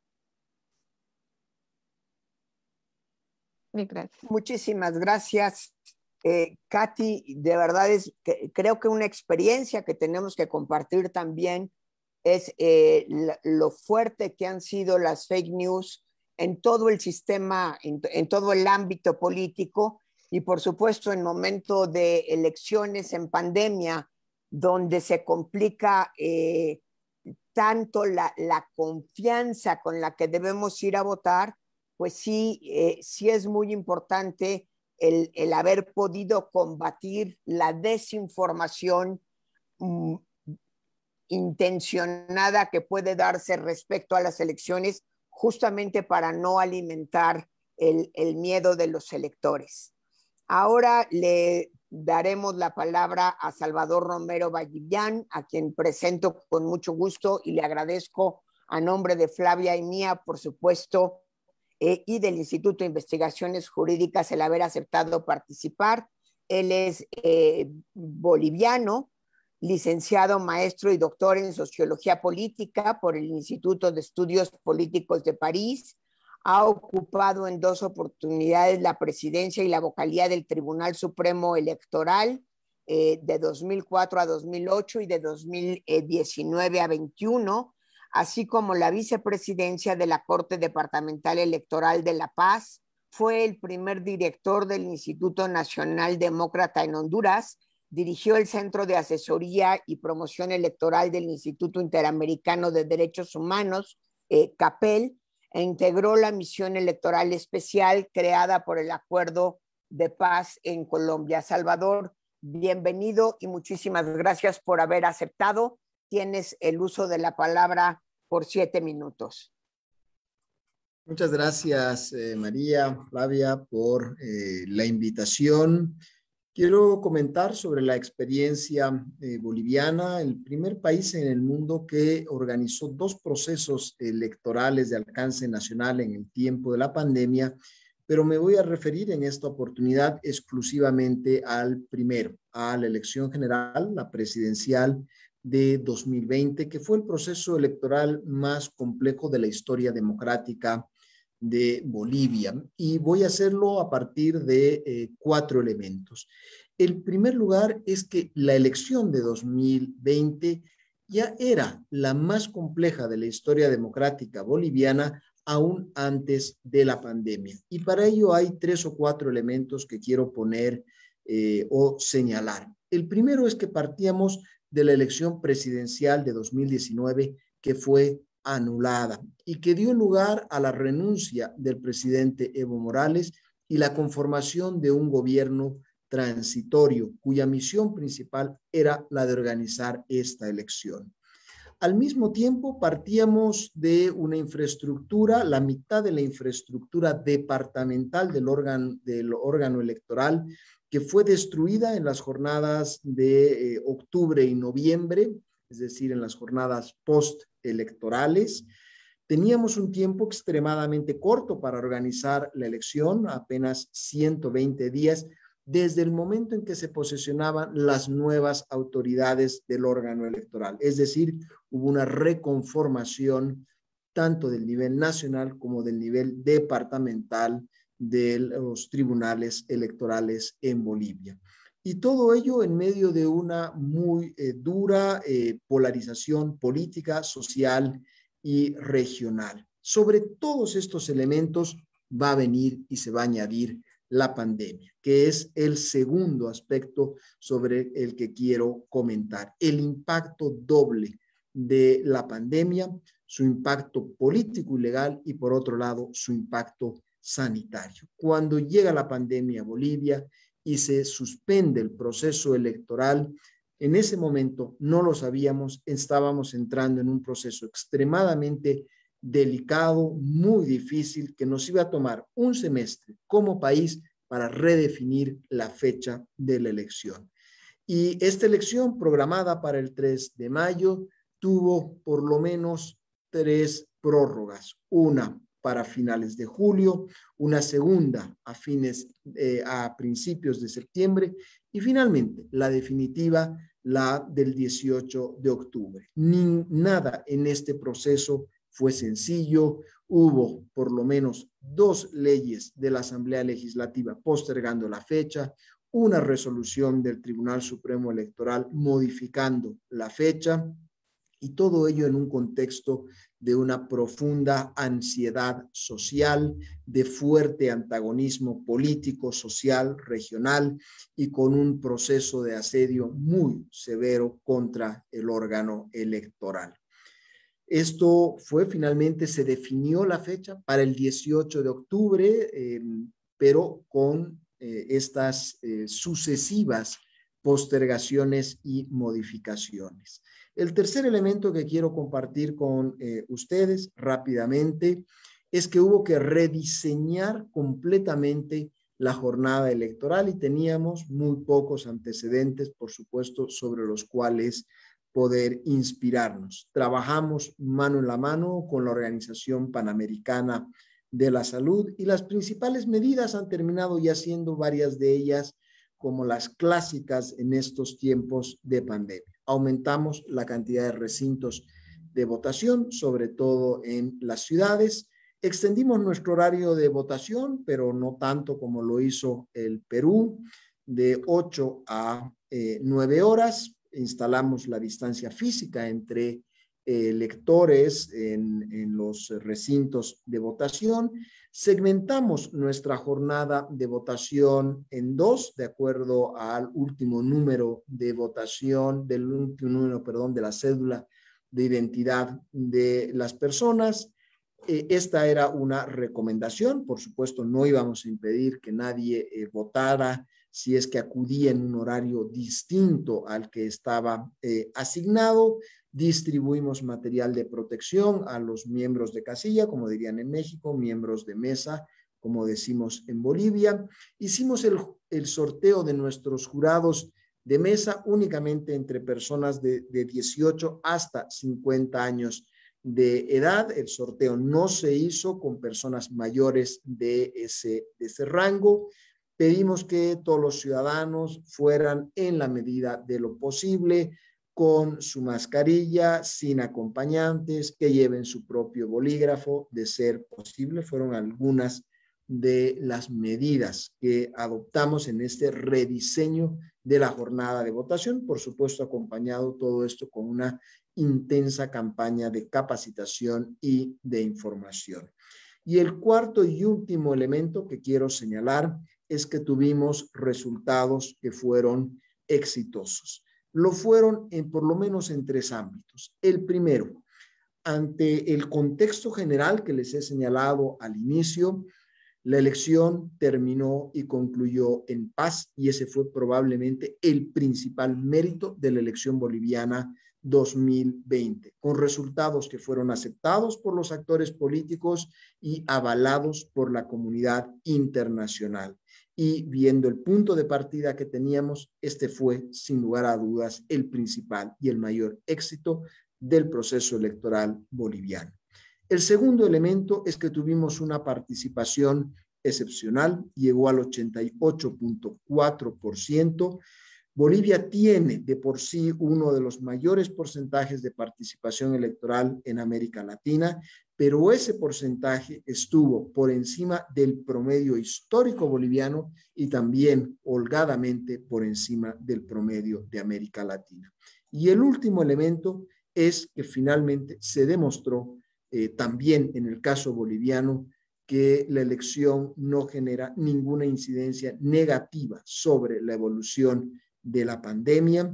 Gracias. Muchísimas gracias, Katy. De verdad creo que una experiencia que tenemos que compartir también es lo fuerte que han sido las fake news en todo el sistema, en todo el ámbito político y por supuesto en momento de elecciones en pandemia, donde se complica tanto la confianza con la que debemos ir a votar, pues sí es muy importante el haber podido combatir la desinformación intencionada que puede darse respecto a las elecciones, justamente para no alimentar el miedo de los electores. Ahora le daremos la palabra a Salvador Romero Vallivian, a quien presento con mucho gusto y le agradezco a nombre de Flavia y mía, por supuesto, y del Instituto de Investigaciones Jurídicas el haber aceptado participar. Él es boliviano, licenciado, maestro y doctor en Sociología Política por el Instituto de Estudios Políticos de París. Ha ocupado en 2 oportunidades la presidencia y la vocalía del Tribunal Supremo Electoral de 2004 a 2008 y de 2019 a 21, así como la vicepresidencia de la Corte Departamental Electoral de La Paz. Fue el primer director del Instituto Nacional Demócrata en Honduras. Dirigió el Centro de Asesoría y Promoción Electoral del Instituto Interamericano de Derechos Humanos, CAPEL, e integró la misión electoral especial creada por el Acuerdo de Paz en Colombia. Salvador, bienvenido y muchísimas gracias por haber aceptado. Tienes el uso de la palabra por 7 minutos. Muchas gracias, María, Flavia, por la invitación. Quiero comentar sobre la experiencia boliviana, el primer país en el mundo que organizó 2 procesos electorales de alcance nacional en el tiempo de la pandemia, pero me voy a referir en esta oportunidad exclusivamente al primero, a la elección general, la presidencial de 2020, que fue el proceso electoral más complejo de la historia democrática de Bolivia, y voy a hacerlo a partir de 4 elementos. El primer lugar es que la elección de 2020 ya era la más compleja de la historia democrática boliviana aún antes de la pandemia, y para ello hay 3 o 4 elementos que quiero poner o señalar. El primero es que partíamos de la elección presidencial de 2019 que fue anulada y que dio lugar a la renuncia del presidente Evo Morales y la conformación de un gobierno transitorio cuya misión principal era la de organizar esta elección. Al mismo tiempo partíamos de una infraestructura, la mitad de la infraestructura departamental del órgano electoral, que fue destruida en las jornadas de octubre y noviembre, es decir, en las jornadas postelectorales. Teníamos un tiempo extremadamente corto para organizar la elección, apenas 120 días, desde el momento en que se posesionaban las nuevas autoridades del órgano electoral. Es decir, hubo una reconformación tanto del nivel nacional como del nivel departamental de los tribunales electorales en Bolivia. Y todo ello en medio de una muy dura polarización política, social y regional. Sobre todos estos elementos va a venir y se va a añadir la pandemia, que es el segundo aspecto sobre el que quiero comentar. El impacto doble de la pandemia, su impacto político y legal, y por otro lado, su impacto sanitario. Cuando llega la pandemia a Bolivia y se suspende el proceso electoral, en ese momento no lo sabíamos, estábamos entrando en un proceso extremadamente delicado, muy difícil, que nos iba a tomar un semestre como país para redefinir la fecha de la elección. Y esta elección, programada para el 3 de mayo, tuvo por lo menos 3 prórrogas. Una para finales de julio, una segunda a principios de septiembre y finalmente la definitiva, la del 18 de octubre. Nada en este proceso fue sencillo. Hubo por lo menos 2 leyes de la Asamblea Legislativa postergando la fecha, una resolución del Tribunal Supremo Electoral modificando la fecha, y todo ello en un contexto de una profunda ansiedad social, de fuerte antagonismo político, social, regional, y con un proceso de asedio muy severo contra el órgano electoral. Esto fue, finalmente se definió la fecha para el 18 de octubre, pero con estas sucesivas postergaciones y modificaciones. El tercer elemento que quiero compartir con ustedes rápidamente es que hubo que rediseñar completamente la jornada electoral y teníamos muy pocos antecedentes, por supuesto, sobre los cuales poder inspirarnos. Trabajamos mano en la mano con la Organización Panamericana de la Salud y las principales medidas han terminado ya siendo varias de ellas como las clásicas en estos tiempos de pandemia. Aumentamos la cantidad de recintos de votación, sobre todo en las ciudades. Extendimos nuestro horario de votación, pero no tanto como lo hizo el Perú, de 8 a 9 horas. Instalamos la distancia física entre electores en los recintos de votación. Segmentamos nuestra jornada de votación en 2, de acuerdo al último número de votación, de la cédula de identidad de las personas. Esta era una recomendación, por supuesto no íbamos a impedir que nadie votara si es que acudía en un horario distinto al que estaba asignado. Distribuimos material de protección a los miembros de casilla, como dirían en México, miembros de mesa, como decimos en Bolivia. Hicimos el sorteo de nuestros jurados de mesa únicamente entre personas de 18 hasta 50 años de edad. El sorteo no se hizo con personas mayores de ese rango. Pedimos que todos los ciudadanos fueran en la medida de lo posible con su mascarilla, sin acompañantes, que lleven su propio bolígrafo, de ser posible. Fueron algunas de las medidas que adoptamos en este rediseño de la jornada de votación, por supuesto acompañado todo esto con una intensa campaña de capacitación y de información. Y el cuarto y último elemento que quiero señalar es que tuvimos resultados que fueron exitosos. Lo fueron por lo menos en 3 ámbitos. El primero, ante el contexto general que les he señalado al inicio, la elección terminó y concluyó en paz, y ese fue probablemente el principal mérito de la elección boliviana 2020, con resultados que fueron aceptados por los actores políticos y avalados por la comunidad internacional. Y viendo el punto de partida que teníamos, este fue, sin lugar a dudas, el principal y el mayor éxito del proceso electoral boliviano. El segundo elemento es que tuvimos una participación excepcional, llegó al 88.4%. Bolivia tiene de por sí uno de los mayores porcentajes de participación electoral en América Latina, pero ese porcentaje estuvo por encima del promedio histórico boliviano y también holgadamente por encima del promedio de América Latina. Y el último elemento es que finalmente se demostró también en el caso boliviano que la elección no genera ninguna incidencia negativa sobre la evolución de la pandemia.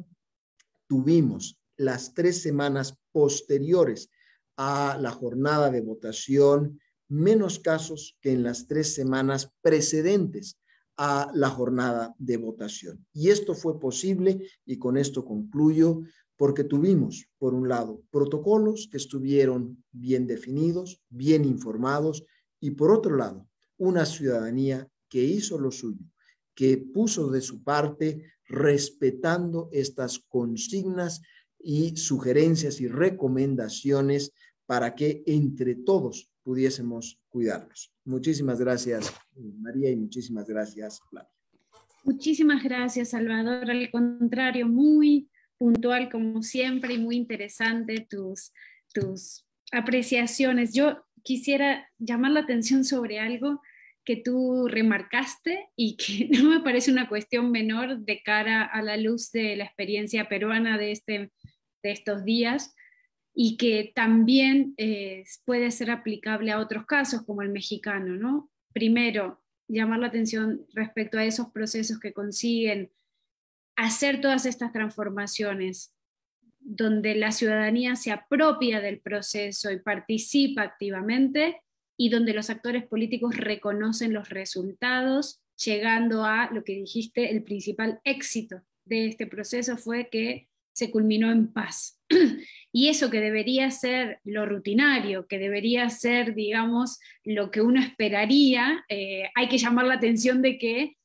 Tuvimos las 3 semanas posteriores a la jornada de votación menos casos que en las 3 semanas precedentes a la jornada de votación. Y esto fue posible, y con esto concluyo, porque tuvimos, por un lado, protocolos que estuvieron bien definidos, bien informados, y por otro lado, una ciudadanía que hizo lo suyo, que puso de su parte respetando estas consignas y sugerencias y recomendaciones para que entre todos pudiésemos cuidarnos. Muchísimas gracias, María, y muchísimas gracias, Flavia. Muchísimas gracias, Salvador. Al contrario, muy puntual como siempre y muy interesante tus apreciaciones. Yo quisiera llamar la atención sobre algo que tú remarcaste y que no me parece una cuestión menor de cara a la luz de la experiencia peruana de estos días, y que también puede ser aplicable a otros casos como el mexicano, ¿no? Primero, llamar la atención respecto a esos procesos que consiguen hacer todas estas transformaciones, donde la ciudadanía se apropia del proceso y participa activamente, y donde los actores políticos reconocen los resultados, llegando a lo que dijiste, el principal éxito de este proceso fue que se culminó en paz. Y eso que debería ser lo rutinario, que debería ser, digamos, lo que uno esperaría, hay que llamar la atención de que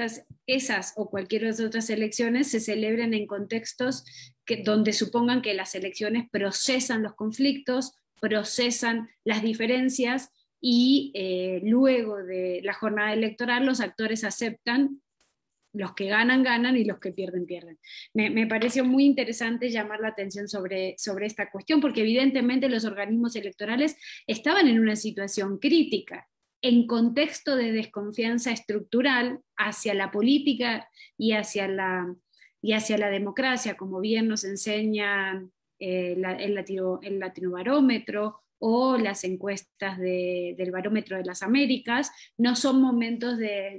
esas o cualquier otras elecciones se celebren en contextos donde supongan que las elecciones procesan los conflictos, procesan las diferencias, y luego de la jornada electoral los actores aceptan, los que ganan, ganan, y los que pierden, pierden. Me pareció muy interesante llamar la atención sobre esta cuestión, porque evidentemente los organismos electorales estaban en una situación crítica, en contexto de desconfianza estructural hacia la política y hacia la democracia, como bien nos enseña el Latinobarómetro o las encuestas del Barómetro de las Américas. No son momentos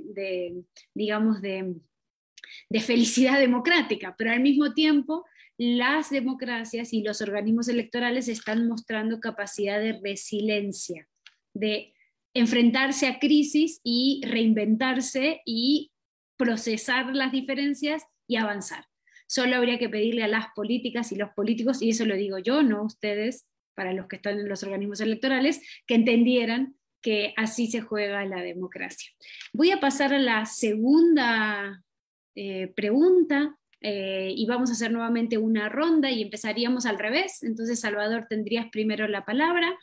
digamos, de felicidad democrática, pero al mismo tiempo las democracias y los organismos electorales están mostrando capacidad de resiliencia, de enfrentarse a crisis y reinventarse y procesar las diferencias y avanzar. Solo habría que pedirle a las políticas y los políticos, y eso lo digo yo, no ustedes, para los que están en los organismos electorales, que entendieran que así se juega la democracia. Voy a pasar a la segunda pregunta, y vamos a hacer nuevamente una ronda y empezaríamos al revés. Entonces, Salvador, tendrías primero la palabra.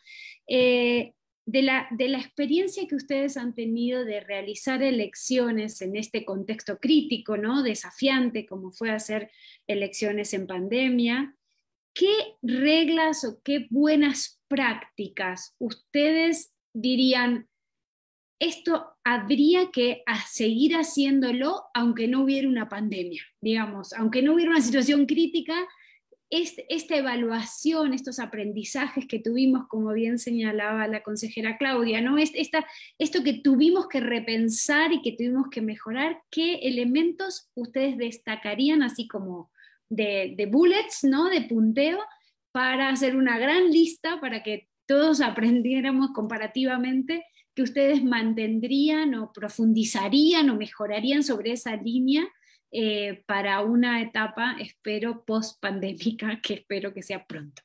De la experiencia que ustedes han tenido de realizar elecciones en este contexto crítico, ¿no? Desafiante, como fue hacer elecciones en pandemia, ¿qué reglas o qué buenas prácticas ustedes dirían, esto habría que seguir haciéndolo aunque no hubiera una pandemia? Digamos, aunque no hubiera una situación crítica, esta evaluación, estos aprendizajes que tuvimos, como bien señalaba la consejera Claudia, ¿no? Esto que tuvimos que repensar y que tuvimos que mejorar, ¿qué elementos ustedes destacarían así como de bullets, ¿no? De punteo, para hacer una gran lista para que todos aprendiéramos comparativamente, que ustedes mantendrían o profundizarían o mejorarían sobre esa línea para una etapa, espero, post-pandémica, que espero que sea pronto?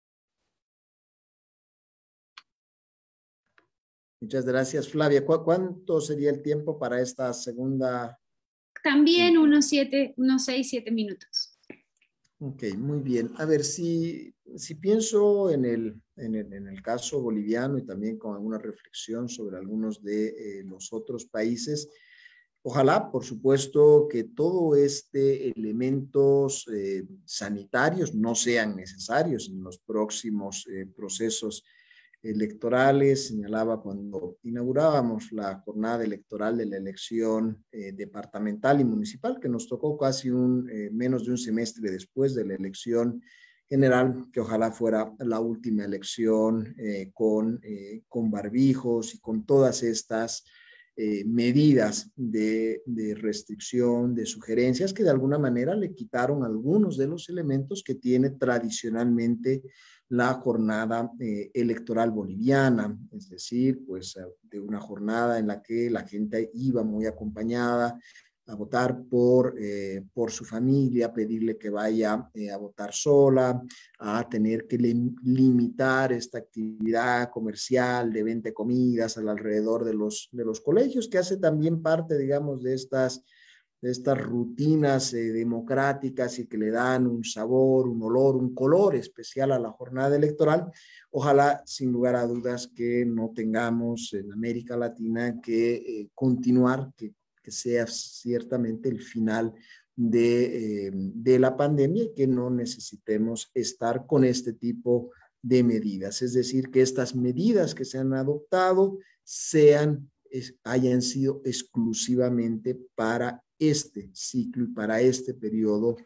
Muchas gracias, Flavia. ¿Cuánto sería el tiempo para esta segunda? También unos 6, 7 minutos. Ok, muy bien. A ver, si pienso en el caso boliviano y también con alguna reflexión sobre algunos de los otros países, ojalá, por supuesto, que todo elementos sanitarios no sean necesarios en los próximos procesos electorales. Señalaba cuando inaugurábamos la jornada electoral de la elección departamental y municipal, que nos tocó casi menos de un semestre después de la elección general, que ojalá fuera la última elección con barbijos y con todas estas medidas de restricción, de sugerencias que de alguna manera le quitaron algunos de los elementos que tiene tradicionalmente la jornada electoral boliviana, es decir, pues de una jornada en la que la gente iba muy acompañada a votar por su familia, pedirle que vaya a votar sola, a tener que limitar esta actividad comercial de venta de comidas alrededor de los colegios, que hace también parte, digamos, de estas rutinas democráticas y que le dan un sabor, un olor, un color especial a la jornada electoral. Ojalá, sin lugar a dudas, que no tengamos en América Latina que continuar, que sea ciertamente el final de la pandemia y que no necesitemos estar con este tipo de medidas. Es decir, que estas medidas que se han adoptado hayan sido exclusivamente para este ciclo y para este periodo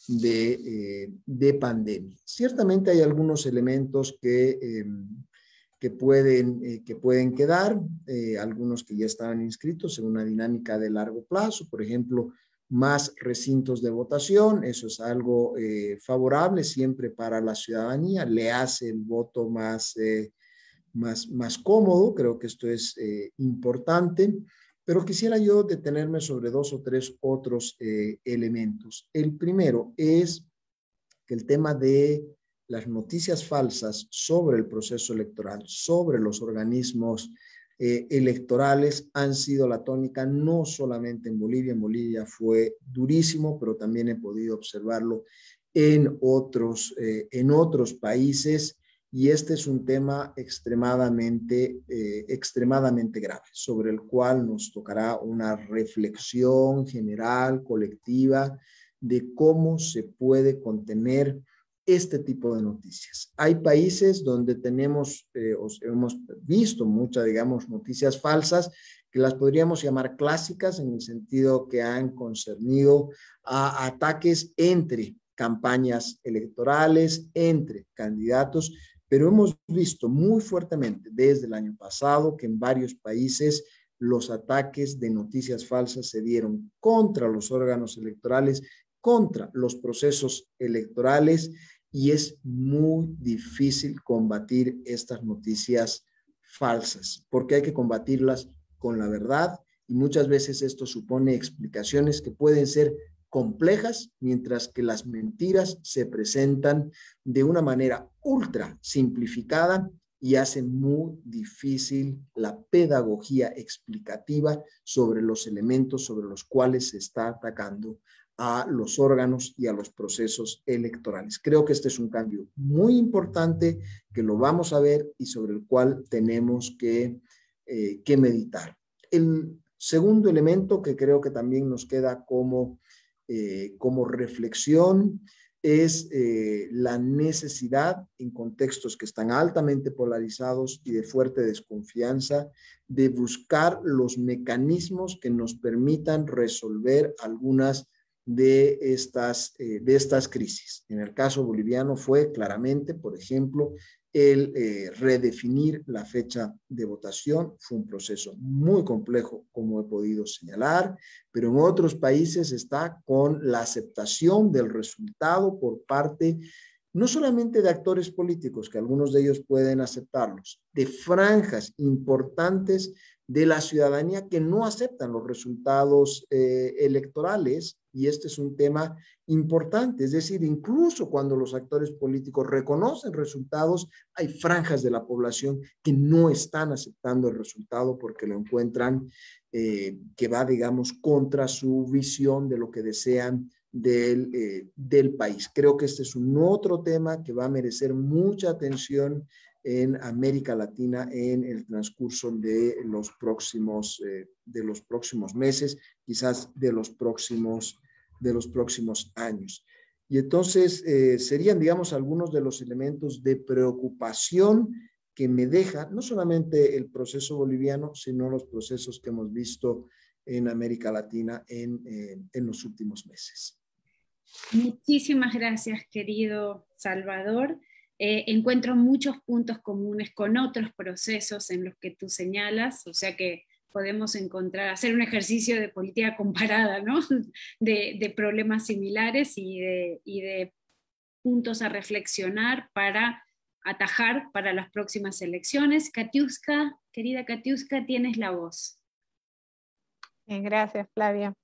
de pandemia. Ciertamente hay algunos elementos que pueden quedar, algunos que ya estaban inscritos en una dinámica de largo plazo, por ejemplo, más recintos de votación. Eso es algo favorable siempre para la ciudadanía, le hace el voto más cómodo. Creo que esto es importante, pero quisiera yo detenerme sobre 2 o 3 otros elementos. El primero es que el tema de las noticias falsas sobre el proceso electoral, sobre los organismos electorales, han sido la tónica no solamente en Bolivia. En Bolivia fue durísimo, pero también he podido observarlo en otros países, y este es un tema extremadamente grave, sobre el cual nos tocará una reflexión general, colectiva, de cómo se puede contener este tipo de noticias. Hay países donde hemos visto muchas, digamos, noticias falsas, que las podríamos llamar clásicas, en el sentido que han concernido a ataques entre campañas electorales, entre candidatos, pero hemos visto muy fuertemente desde el año pasado que en varios países los ataques de noticias falsas se dieron contra los órganos electorales, contra los procesos electorales, y es muy difícil combatir estas noticias falsas, porque hay que combatirlas con la verdad, y muchas veces esto supone explicaciones que pueden ser complejas, mientras que las mentiras se presentan de una manera ultra simplificada y hacen muy difícil la pedagogía explicativa sobre los elementos sobre los cuales se está atacando a los órganos y a los procesos electorales. Creo que este es un cambio muy importante, que lo vamos a ver y sobre el cual tenemos que meditar. El segundo elemento que creo que también nos queda como reflexión es la necesidad, en contextos que están altamente polarizados y de fuerte desconfianza, de buscar los mecanismos que nos permitan resolver algunas de estas crisis. En el caso boliviano fue claramente, por ejemplo, el redefinir la fecha de votación. Fue un proceso muy complejo, como he podido señalar, pero en otros países está con la aceptación del resultado por parte no solamente de actores políticos, que algunos de ellos pueden aceptarlos, de franjas importantes de la ciudadanía que no aceptan los resultados electorales, y este es un tema importante. Es decir, incluso cuando los actores políticos reconocen resultados, hay franjas de la población que no están aceptando el resultado porque lo encuentran que va, digamos, contra su visión de lo que desean del país. Creo que este es un otro tema que va a merecer mucha atención en América Latina en el transcurso de los próximos meses, quizás de los próximos años. Y entonces serían, digamos, algunos de los elementos de preocupación que me deja no solamente el proceso boliviano, sino los procesos que hemos visto en América Latina en los últimos meses. Muchísimas gracias, querido Salvador. Encuentro muchos puntos comunes con otros procesos en los que tú señalas, o sea que podemos hacer un ejercicio de política comparada, ¿no? de problemas similares y de puntos a reflexionar para atajar para las próximas elecciones. Katiuska, querida Katiuska, tienes la voz. Bien, gracias, Flavia.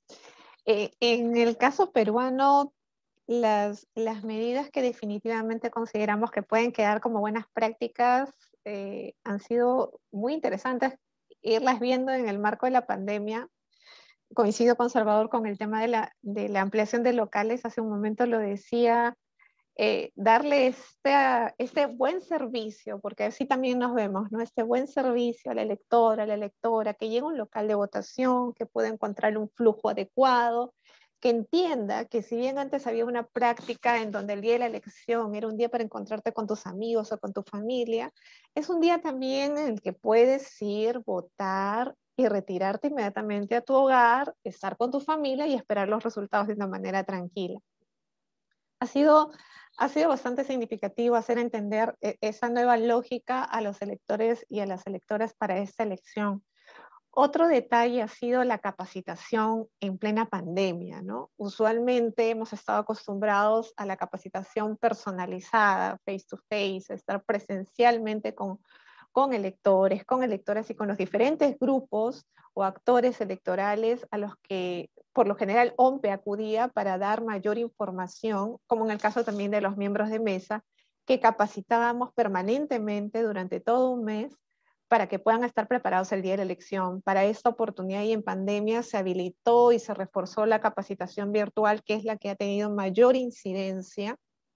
En el caso peruano, las medidas que definitivamente consideramos que pueden quedar como buenas prácticas han sido muy interesantes irlas viendo en el marco de la pandemia. Coincido con Salvador con el tema de la ampliación de locales, hace un momento lo decía, darle este buen servicio, porque así también nos vemos, ¿no? Este buen servicio al elector, a la electora, que llegue a un local de votación, que pueda encontrar un flujo adecuado, que entienda que si bien antes había una práctica en donde el día de la elección era un día para encontrarte con tus amigos o con tu familia, es un día también en el que puedes ir, votar y retirarte inmediatamente a tu hogar, estar con tu familia y esperar los resultados de una manera tranquila. Ha sido bastante significativo hacer entender esa nueva lógica a los electores y a las electoras para esta elección. Otro detalle ha sido la capacitación en plena pandemia, ¿no? Usualmente hemos estado acostumbrados a la capacitación personalizada, face to face, estar presencialmente con electores, con electoras y con los diferentes grupos o actores electorales a los que por lo general OMPE acudía para dar mayor información, como en el caso también de los miembros de mesa, que capacitábamos permanentemente durante todo un mes para que puedan estar preparados el día de la elección. Para esta oportunidad y en pandemia se habilitó y se reforzó la capacitación virtual, que es la que ha tenido mayor incidencia,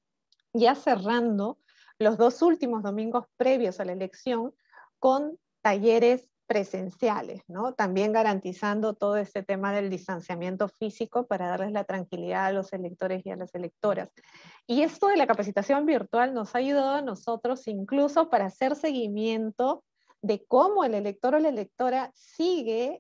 ya cerrando los 2 últimos domingos previos a la elección con talleres presenciales, ¿no? También garantizando todo este tema del distanciamiento físico para darles la tranquilidad a los electores y a las electoras. Y esto de la capacitación virtual nos ha ayudado a nosotros incluso para hacer seguimiento de cómo el elector o la electora sigue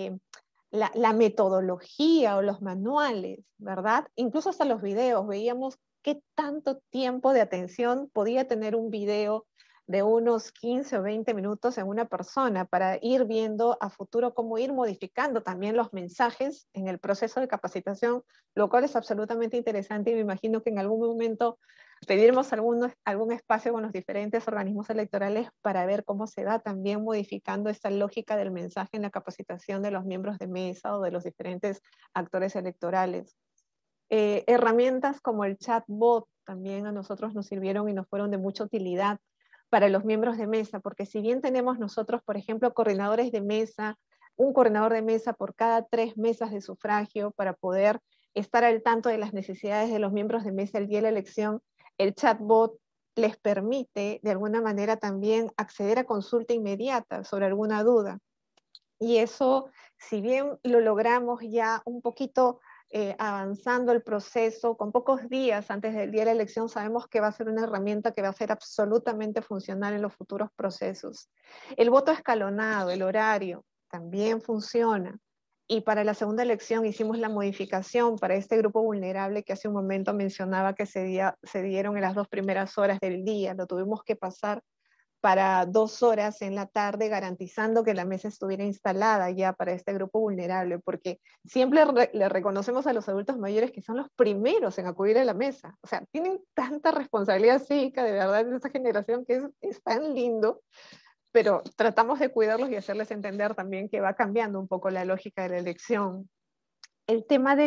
la metodología o los manuales, ¿verdad? Incluso hasta los videos, veíamos qué tanto tiempo de atención podía tener un video de unos 15 o 20 minutos en una persona para ir viendo a futuro cómo ir modificando también los mensajes en el proceso de capacitación, lo cual es absolutamente interesante y me imagino que en algún momento pediremos algún espacio con los diferentes organismos electorales para ver cómo se va también modificando esta lógica del mensaje en la capacitación de los miembros de mesa o de los diferentes actores electorales. Herramientas como el chatbot también a nosotros nos sirvieron y nos fueron de mucha utilidad para los miembros de mesa, porque si bien tenemos nosotros, por ejemplo, coordinadores de mesa, un coordinador de mesa por cada 3 mesas de sufragio para poder estar al tanto de las necesidades de los miembros de mesa el día de la elección, el chatbot les permite de alguna manera también acceder a consulta inmediata sobre alguna duda. Y eso, si bien lo logramos ya un poquito avanzando el proceso, con pocos días antes del día de la elección, sabemos que va a ser una herramienta que va a ser absolutamente funcional en los futuros procesos. El voto escalonado, el horario, también funciona. Y para la segunda elección hicimos la modificación para este grupo vulnerable que hace un momento mencionaba que se dieron en las 2 primeras horas del día. Lo tuvimos que pasar para 2 horas en la tarde, garantizando que la mesa estuviera instalada ya para este grupo vulnerable, porque siempre le reconocemos a los adultos mayores que son los primeros en acudir a la mesa. O sea, tienen tanta responsabilidad cívica, de verdad, de esta generación, que es tan lindo, pero tratamos de cuidarlos y hacerles entender también que va cambiando un poco la lógica de la elección. El tema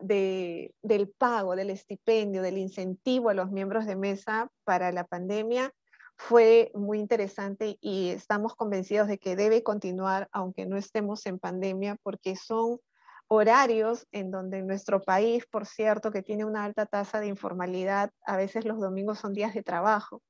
del pago, del estipendio, del incentivo a los miembros de mesa para la pandemia fue muy interesante y estamos convencidos de que debe continuar aunque no estemos en pandemia, porque son horarios en donde nuestro país, por cierto, que tiene una alta tasa de informalidad, a veces los domingos son días de trabajo.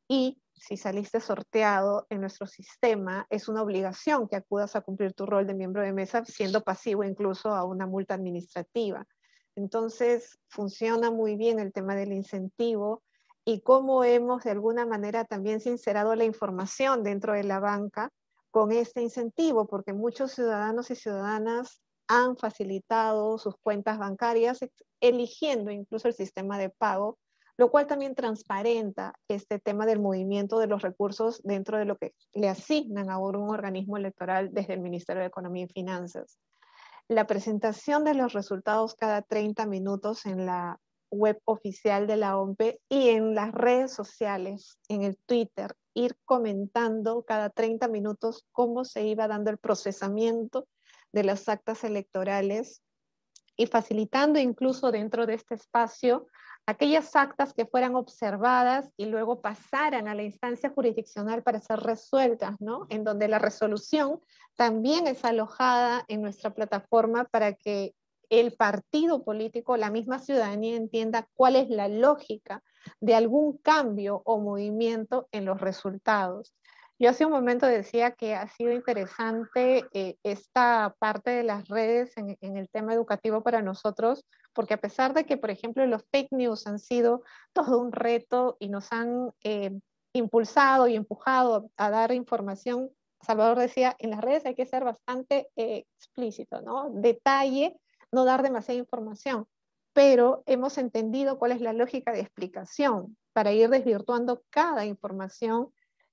Y si saliste sorteado en nuestro sistema, es una obligación que acudas a cumplir tu rol de miembro de mesa, siendo pasivo incluso a una multa administrativa. Entonces, funciona muy bien el tema del incentivo y cómo hemos de alguna manera también sincerado la información dentro de la banca con este incentivo, porque muchos ciudadanos y ciudadanas han facilitado sus cuentas bancarias, eligiendo incluso el sistema de pago, lo cual también transparenta este tema del movimiento de los recursos dentro de lo que le asignan a un organismo electoral desde el Ministerio de Economía y Finanzas. La presentación de los resultados cada 30 minutos en la web oficial de la OMPE y en las redes sociales, en el Twitter, ir comentando cada 30 minutos cómo se iba dando el procesamiento de las actas electorales y facilitando incluso dentro de este espacio aquellas actas que fueran observadas y luego pasaran a la instancia jurisdiccional para ser resueltas, ¿no? En donde la resolución también es alojada en nuestra plataforma para que el partido político, la misma ciudadanía entienda cuál es la lógica de algún cambio o movimiento en los resultados. Yo hace un momento decía que ha sido interesante esta parte de las redes en el tema educativo para nosotros, porque a pesar de que, por ejemplo, los fake news han sido todo un reto y nos han impulsado y empujado a dar información, Salvador decía, en las redes hay que ser bastante explícito, ¿no? Detalle, no dar demasiada información, pero hemos entendido cuál es la lógica de explicación para ir desvirtuando cada información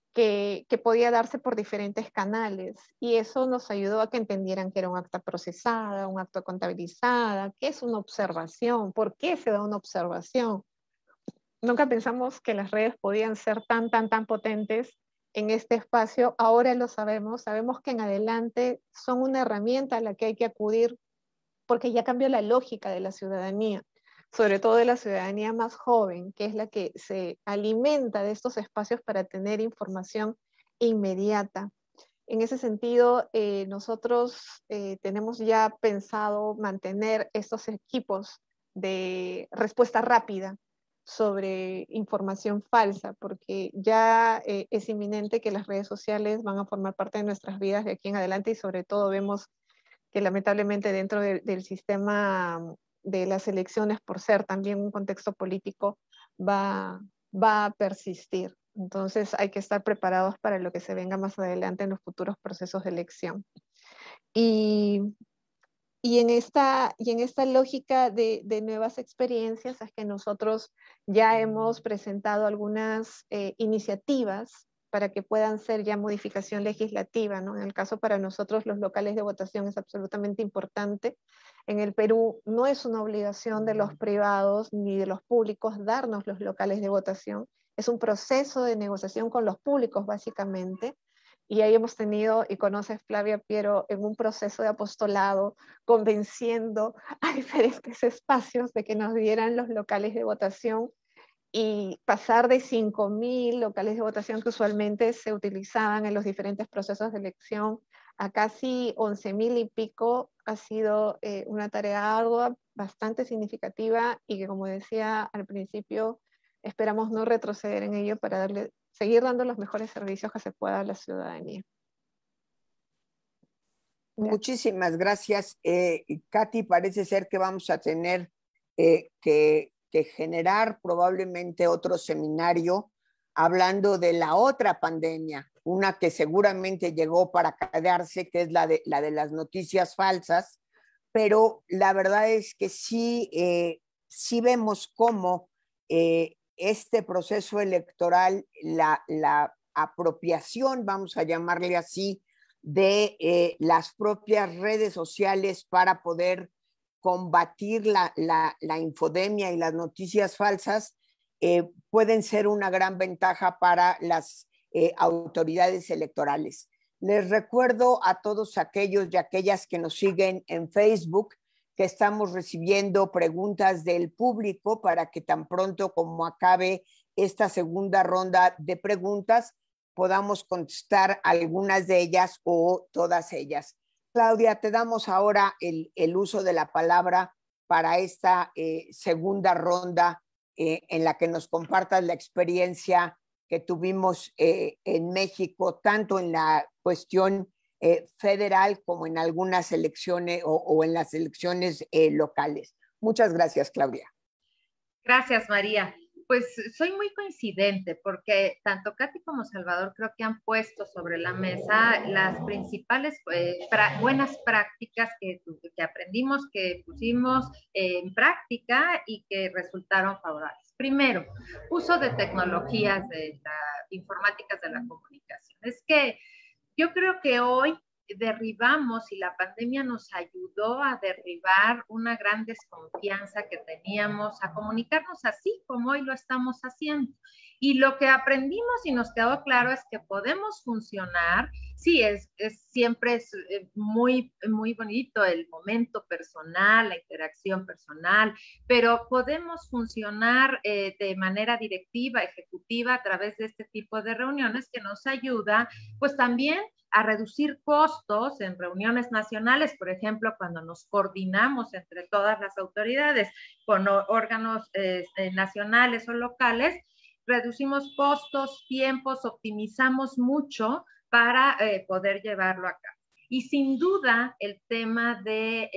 que podía darse por diferentes canales, y eso nos ayudó a que entendieran que era un acta procesada, un acto contabilizada, qué es una observación, por qué se da una observación. Nunca pensamos que las redes podían ser tan potentes en este espacio. Ahora lo sabemos que en adelante son una herramienta a la que hay que acudir porque ya cambió la lógica de la ciudadanía, sobre todo de la ciudadanía más joven, que es la que se alimenta de estos espacios para tener información inmediata. En ese sentido, nosotros tenemos ya pensado mantener estos equipos de respuesta rápida sobre información falsa, porque ya es inminente que las redes sociales van a formar parte de nuestras vidas de aquí en adelante, y sobre todo vemos que lamentablemente dentro del sistema de las elecciones, por ser también un contexto político, va a persistir. Entonces hay que estar preparados para lo que se venga más adelante en los futuros procesos de elección. Y en esta lógica de nuevas experiencias es que nosotros ya hemos presentado algunas iniciativas para que puedan ser ya modificación legislativa, ¿no? En el caso para nosotros los locales de votación es absolutamente importante. En el Perú no es una obligación de los privados ni de los públicos darnos los locales de votación. Es un proceso de negociación con los públicos básicamente. Y ahí hemos tenido, y conoces Flavia Piero, en un proceso de apostolado, convenciendo a diferentes espacios de que nos dieran los locales de votación, y pasar de 5.000 locales de votación que usualmente se utilizaban en los diferentes procesos de elección a casi 11.000 y pico ha sido una tarea ardua, bastante significativa, y que, como decía al principio, esperamos no retroceder en ello para seguir dando los mejores servicios que se pueda a la ciudadanía. Muchísimas gracias. Katy, parece ser que vamos a tener que generar probablemente otro seminario hablando de la otra pandemia, una que seguramente llegó para quedarse, que es la de las noticias falsas, pero la verdad es que sí vemos cómo este proceso electoral, la apropiación, vamos a llamarle así, de las propias redes sociales para poder combatir la infodemia y las noticias falsas, pueden ser una gran ventaja para las autoridades electorales. Les recuerdo a todos aquellos y aquellas que nos siguen en Facebook que estamos recibiendo preguntas del público para que tan pronto como acabe esta segunda ronda de preguntas podamos contestar algunas de ellas o todas ellas. Claudia, te damos ahora el uso de la palabra para esta segunda ronda en la que nos compartas la experiencia que tuvimos en México, tanto en la cuestión federal como en algunas elecciones o en las elecciones locales. Muchas gracias, Claudia. Gracias, María. Pues soy muy coincidente porque tanto Katy como Salvador creo que han puesto sobre la mesa las principales buenas prácticas que aprendimos, que pusimos en práctica y que resultaron favorables. Primero, uso de tecnologías de la informáticas de la comunicación. Es que yo creo que hoy derribamos y la pandemia nos ayudó a derribar una gran desconfianza que teníamos, a comunicarnos así como hoy lo estamos haciendo. Y lo que aprendimos y nos quedó claro es que podemos funcionar. Sí, siempre es muy, muy bonito el momento personal, la interacción personal, pero podemos funcionar de manera directiva, ejecutiva, a través de este tipo de reuniones que nos ayuda, pues también a reducir costos en reuniones nacionales, por ejemplo, cuando nos coordinamos entre todas las autoridades con órganos nacionales o locales, reducimos costos, tiempos, optimizamos mucho para poder llevarlo a cabo. Y sin duda el tema de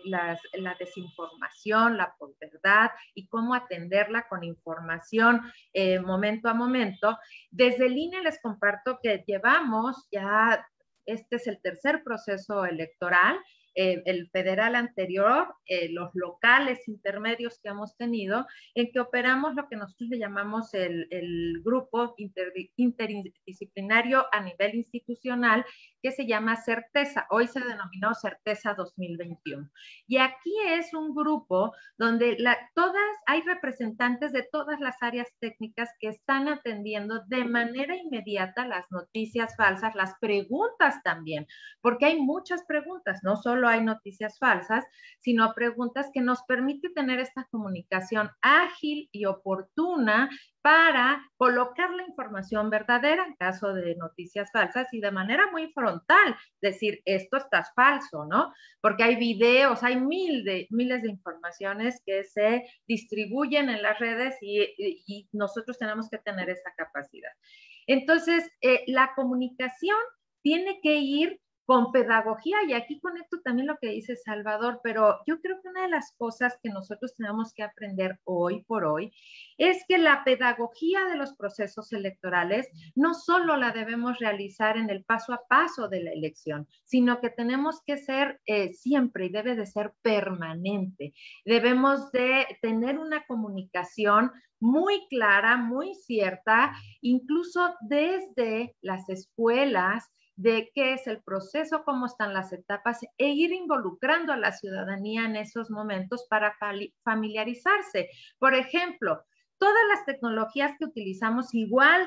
la desinformación, la posverdad y cómo atenderla con información momento a momento. Desde el INE les comparto que llevamos ya, este es el tercer proceso electoral, el federal anterior, los locales intermedios que hemos tenido, en que operamos lo que nosotros le llamamos el grupo interdisciplinario a nivel institucional, que se llama Certeza. Hoy se denominó Certeza 2021. Y aquí es un grupo donde hay representantes de todas las áreas técnicas que están atendiendo de manera inmediata las noticias falsas, las preguntas también, porque hay muchas preguntas, no solo hay noticias falsas, sino preguntas que nos permiten tener esta comunicación ágil y oportuna para colocar la información verdadera en caso de noticias falsas y de manera muy frontal, decir, esto está falso, ¿no? Porque hay videos, hay miles de informaciones que se distribuyen en las redes y nosotros tenemos que tener esa capacidad. Entonces, la comunicación tiene que ir con pedagogía, y aquí conecto también lo que dice Salvador, pero yo creo que una de las cosas que nosotros tenemos que aprender hoy por hoy es que la pedagogía de los procesos electorales no solo la debemos realizar en el paso a paso de la elección, sino que tenemos que ser siempre, y debe de ser permanente. Debemos de tener una comunicación muy clara, muy cierta, incluso desde las escuelas, de qué es el proceso, cómo están las etapas, e ir involucrando a la ciudadanía en esos momentos para familiarizarse. Por ejemplo, todas las tecnologías que utilizamos, igual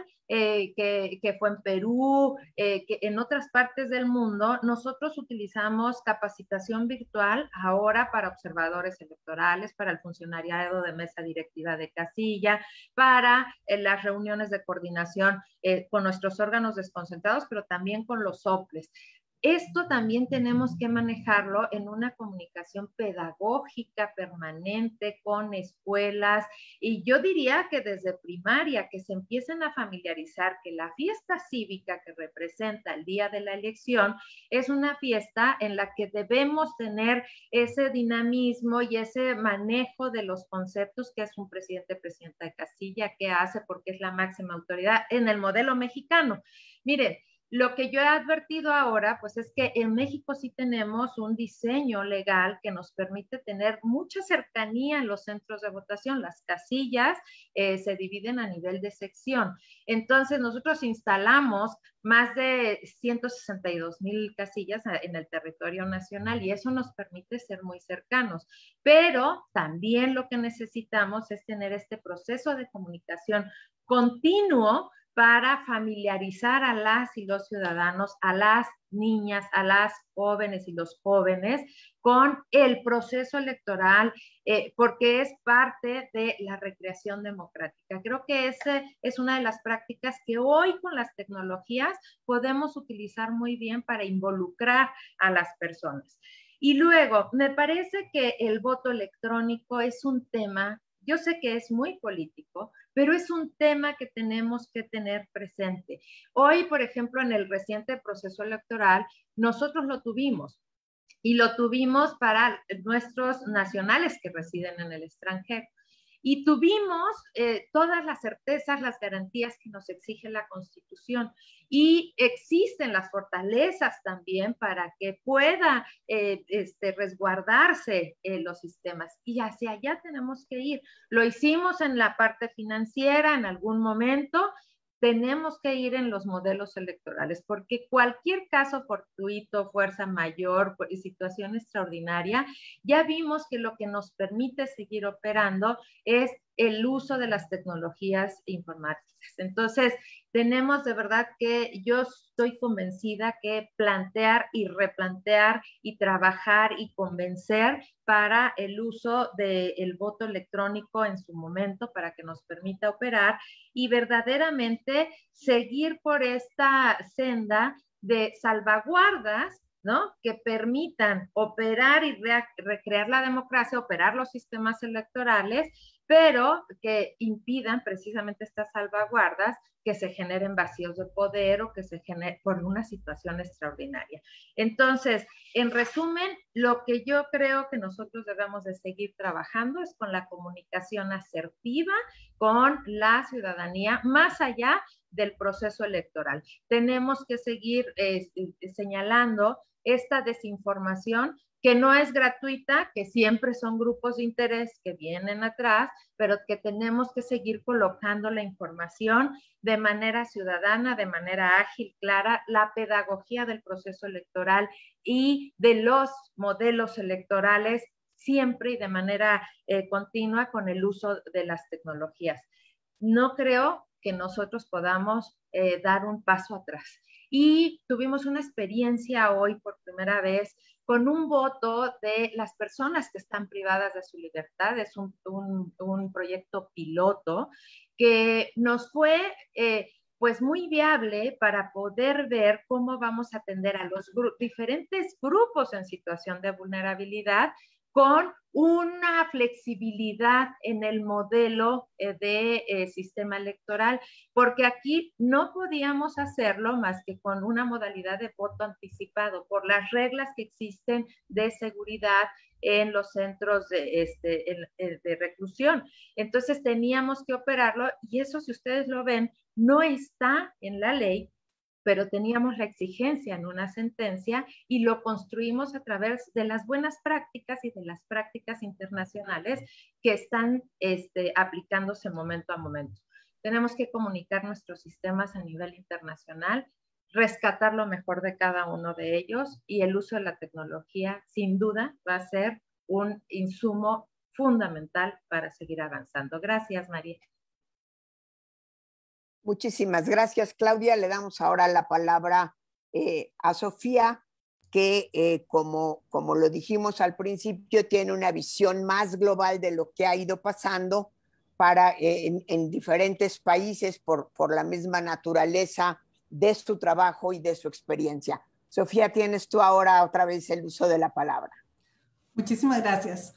que fue en Perú, que en otras partes del mundo, nosotros utilizamos capacitación virtual ahora para observadores electorales, para el funcionariado de mesa directiva de casilla, para las reuniones de coordinación con nuestros órganos desconcentrados, pero también con los soples. Esto también tenemos que manejarlo en una comunicación pedagógica permanente con escuelas, y yo diría que desde primaria, que se empiecen a familiarizar que la fiesta cívica que representa el día de la elección es una fiesta en la que debemos tener ese dinamismo y ese manejo de los conceptos que es un presidenta de casilla, que hace porque es la máxima autoridad en el modelo mexicano. Miren, lo que yo he advertido ahora, pues es que en México sí tenemos un diseño legal que nos permite tener mucha cercanía en los centros de votación. Las casillas se dividen a nivel de sección. Entonces, nosotros instalamos más de 162,000 casillas en el territorio nacional, y eso nos permite ser muy cercanos. Pero también lo que necesitamos es tener este proceso de comunicación continuo para familiarizar a las y los ciudadanos, a las niñas, a las jóvenes y los jóvenes con el proceso electoral, porque es parte de la recreación democrática. Creo que esa es una de las prácticas que hoy con las tecnologías podemos utilizar muy bien para involucrar a las personas. Y luego, me parece que el voto electrónico es un tema, yo sé que es muy político, pero es un tema que tenemos que tener presente. Hoy, por ejemplo, en el reciente proceso electoral, nosotros lo tuvimos, y lo tuvimos para nuestros nacionales que residen en el extranjero. Y tuvimos todas las certezas, las garantías que nos exige la Constitución. Y existen las fortalezas también para que pueda resguardarse los sistemas. Y hacia allá tenemos que ir. Lo hicimos en la parte financiera en algún momento. Tenemos que ir en los modelos electorales, porque cualquier caso fortuito, fuerza mayor, situación extraordinaria, ya vimos que lo que nos permite seguir operando es el uso de las tecnologías informáticas. Entonces, tenemos de verdad que yo estoy convencida que plantear y replantear y trabajar y convencer para el uso del voto electrónico en su momento para que nos permita operar y verdaderamente seguir por esta senda de salvaguardas, ¿no? Que permitan operar y recrear la democracia, operar los sistemas electorales, pero que impidan precisamente estas salvaguardas que se generen vacíos de poder o que se generen por una situación extraordinaria. Entonces, en resumen, lo que yo creo que nosotros debemos de seguir trabajando es con la comunicación asertiva con la ciudadanía, más allá del proceso electoral. Tenemos que seguir señalando esta desinformación que no es gratuita, que siempre son grupos de interés que vienen atrás, pero que tenemos que seguir colocando la información de manera ciudadana, de manera ágil, clara, la pedagogía del proceso electoral y de los modelos electorales siempre y de manera continua con el uso de las tecnologías. No creo que nosotros podamos dar un paso atrás. Y tuvimos una experiencia hoy por primera vez con un voto de las personas que están privadas de su libertad. Es un proyecto piloto que nos fue pues muy viable para poder ver cómo vamos a atender a los diferentes grupos en situación de vulnerabilidad con una flexibilidad en el modelo de sistema electoral, porque aquí no podíamos hacerlo más que con una modalidad de voto anticipado por las reglas que existen de seguridad en los centros de reclusión. Entonces teníamos que operarlo y eso, si ustedes lo ven, no está en la ley, pero teníamos la exigencia en una sentencia y lo construimos a través de las buenas prácticas y de las prácticas internacionales que están aplicándose momento a momento. Tenemos que comunicar nuestros sistemas a nivel internacional, rescatar lo mejor de cada uno de ellos y el uso de la tecnología, sin duda, va a ser un insumo fundamental para seguir avanzando. Gracias, María. Muchísimas gracias, Claudia. Le damos ahora la palabra a Sofía, que como lo dijimos al principio, tiene una visión más global de lo que ha ido pasando en diferentes países por la misma naturaleza de su trabajo y de su experiencia. Sofía, tienes tú ahora otra vez el uso de la palabra. Muchísimas gracias.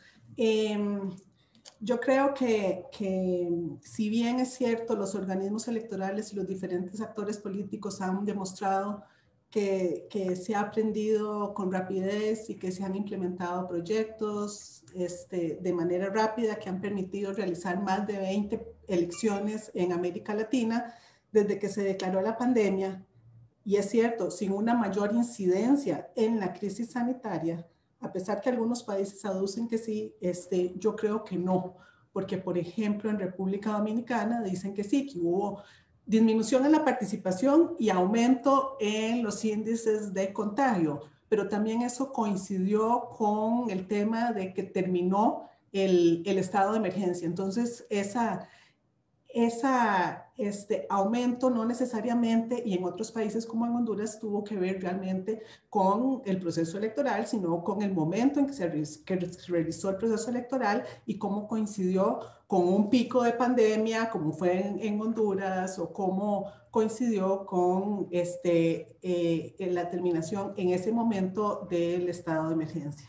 Yo creo que si bien es cierto, los organismos electorales y los diferentes actores políticos han demostrado que se ha aprendido con rapidez y que se han implementado proyectos de manera rápida que han permitido realizar más de 20 elecciones en América Latina desde que se declaró la pandemia. Y es cierto, sin una mayor incidencia en la crisis sanitaria, a pesar que algunos países aducen que sí, yo creo que no, porque por ejemplo en República Dominicana dicen que sí, que hubo disminución en la participación y aumento en los índices de contagio, pero también eso coincidió con el tema de que terminó el estado de emergencia. Entonces esa aumento no necesariamente, y en otros países como en Honduras, tuvo que ver realmente con el proceso electoral, sino con el momento en que se realizó el proceso electoral y cómo coincidió con un pico de pandemia, como fue en Honduras, o cómo coincidió con la terminación en ese momento del estado de emergencia.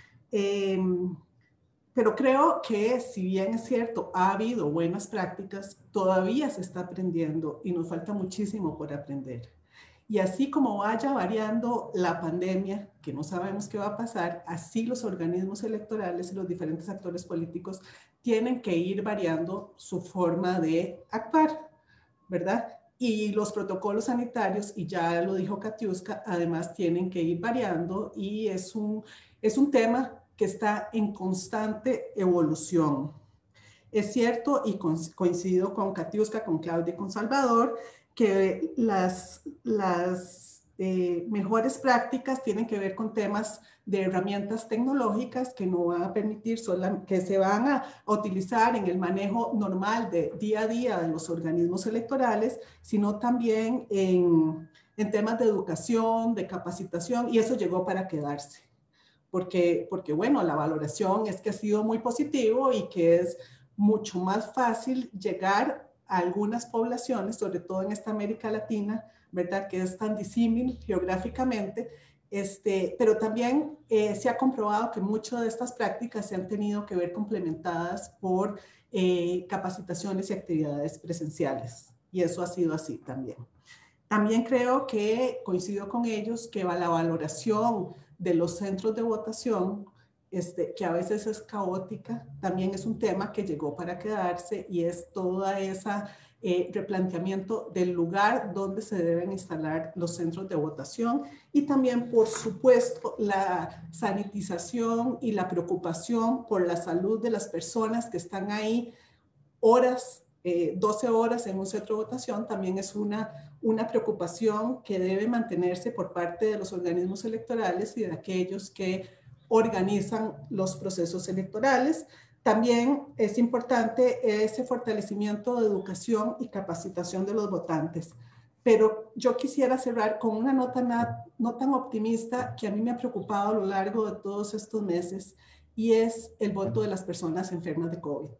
Pero creo que, si bien es cierto, ha habido buenas prácticas, todavía se está aprendiendo y nos falta muchísimo por aprender. Y así como vaya variando la pandemia, que no sabemos qué va a pasar, así los organismos electorales y los diferentes actores políticos tienen que ir variando su forma de actuar, ¿verdad? Y los protocolos sanitarios, y ya lo dijo Katiuska, además tienen que ir variando, y es un tema que está en constante evolución. Es cierto, y coincido con Katiuska, con Claudia y con Salvador, que las mejores prácticas tienen que ver con temas de herramientas tecnológicas que no van a permitir, que se van a utilizar en el manejo normal de día a día de los organismos electorales, sino también en temas de educación, de capacitación, y eso llegó para quedarse. Porque, bueno, la valoración es que ha sido muy positivo y que es mucho más fácil llegar a algunas poblaciones, sobre todo en esta América Latina, ¿verdad? Que es tan disímil geográficamente, pero también se ha comprobado que muchas de estas prácticas se han tenido que ver complementadas por capacitaciones y actividades presenciales, y eso ha sido así también. También creo que coincido con ellos que la valoración de los centros de votación, que a veces es caótica, también es un tema que llegó para quedarse, y es toda esa replanteamiento del lugar donde se deben instalar los centros de votación, y también, por supuesto, la sanitización y la preocupación por la salud de las personas que están ahí horas, 12 horas en un centro de votación, también es una preocupación que debe mantenerse por parte de los organismos electorales y de aquellos que organizan los procesos electorales. También es importante ese fortalecimiento de educación y capacitación de los votantes. Pero yo quisiera cerrar con una nota no tan optimista que a mí me ha preocupado a lo largo de todos estos meses, y es el voto de las personas enfermas de COVID.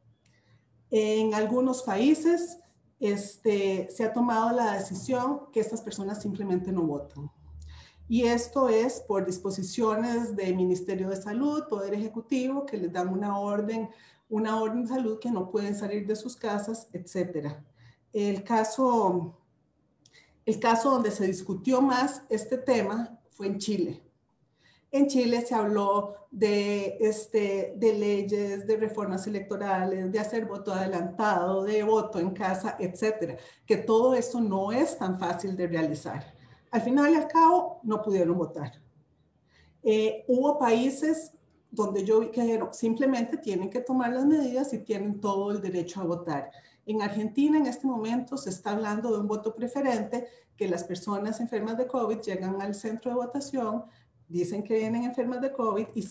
En algunos países se ha tomado la decisión que estas personas simplemente no votan. Y esto es por disposiciones del Ministerio de Salud, Poder Ejecutivo, que les dan una orden de salud, que no pueden salir de sus casas, etc. El caso donde se discutió más este tema fue en Chile. En Chile se habló de leyes, de reformas electorales, de hacer voto adelantado, de voto en casa, etcétera, que todo eso no es tan fácil de realizar. Al final y al cabo, no pudieron votar. Hubo países donde yo vi que simplemente tienen que tomar las medidas y tienen todo el derecho a votar. En Argentina, en este momento, se está hablando de un voto preferente, que las personas enfermas de COVID llegan al centro de votación, dicen que vienen enfermas de COVID y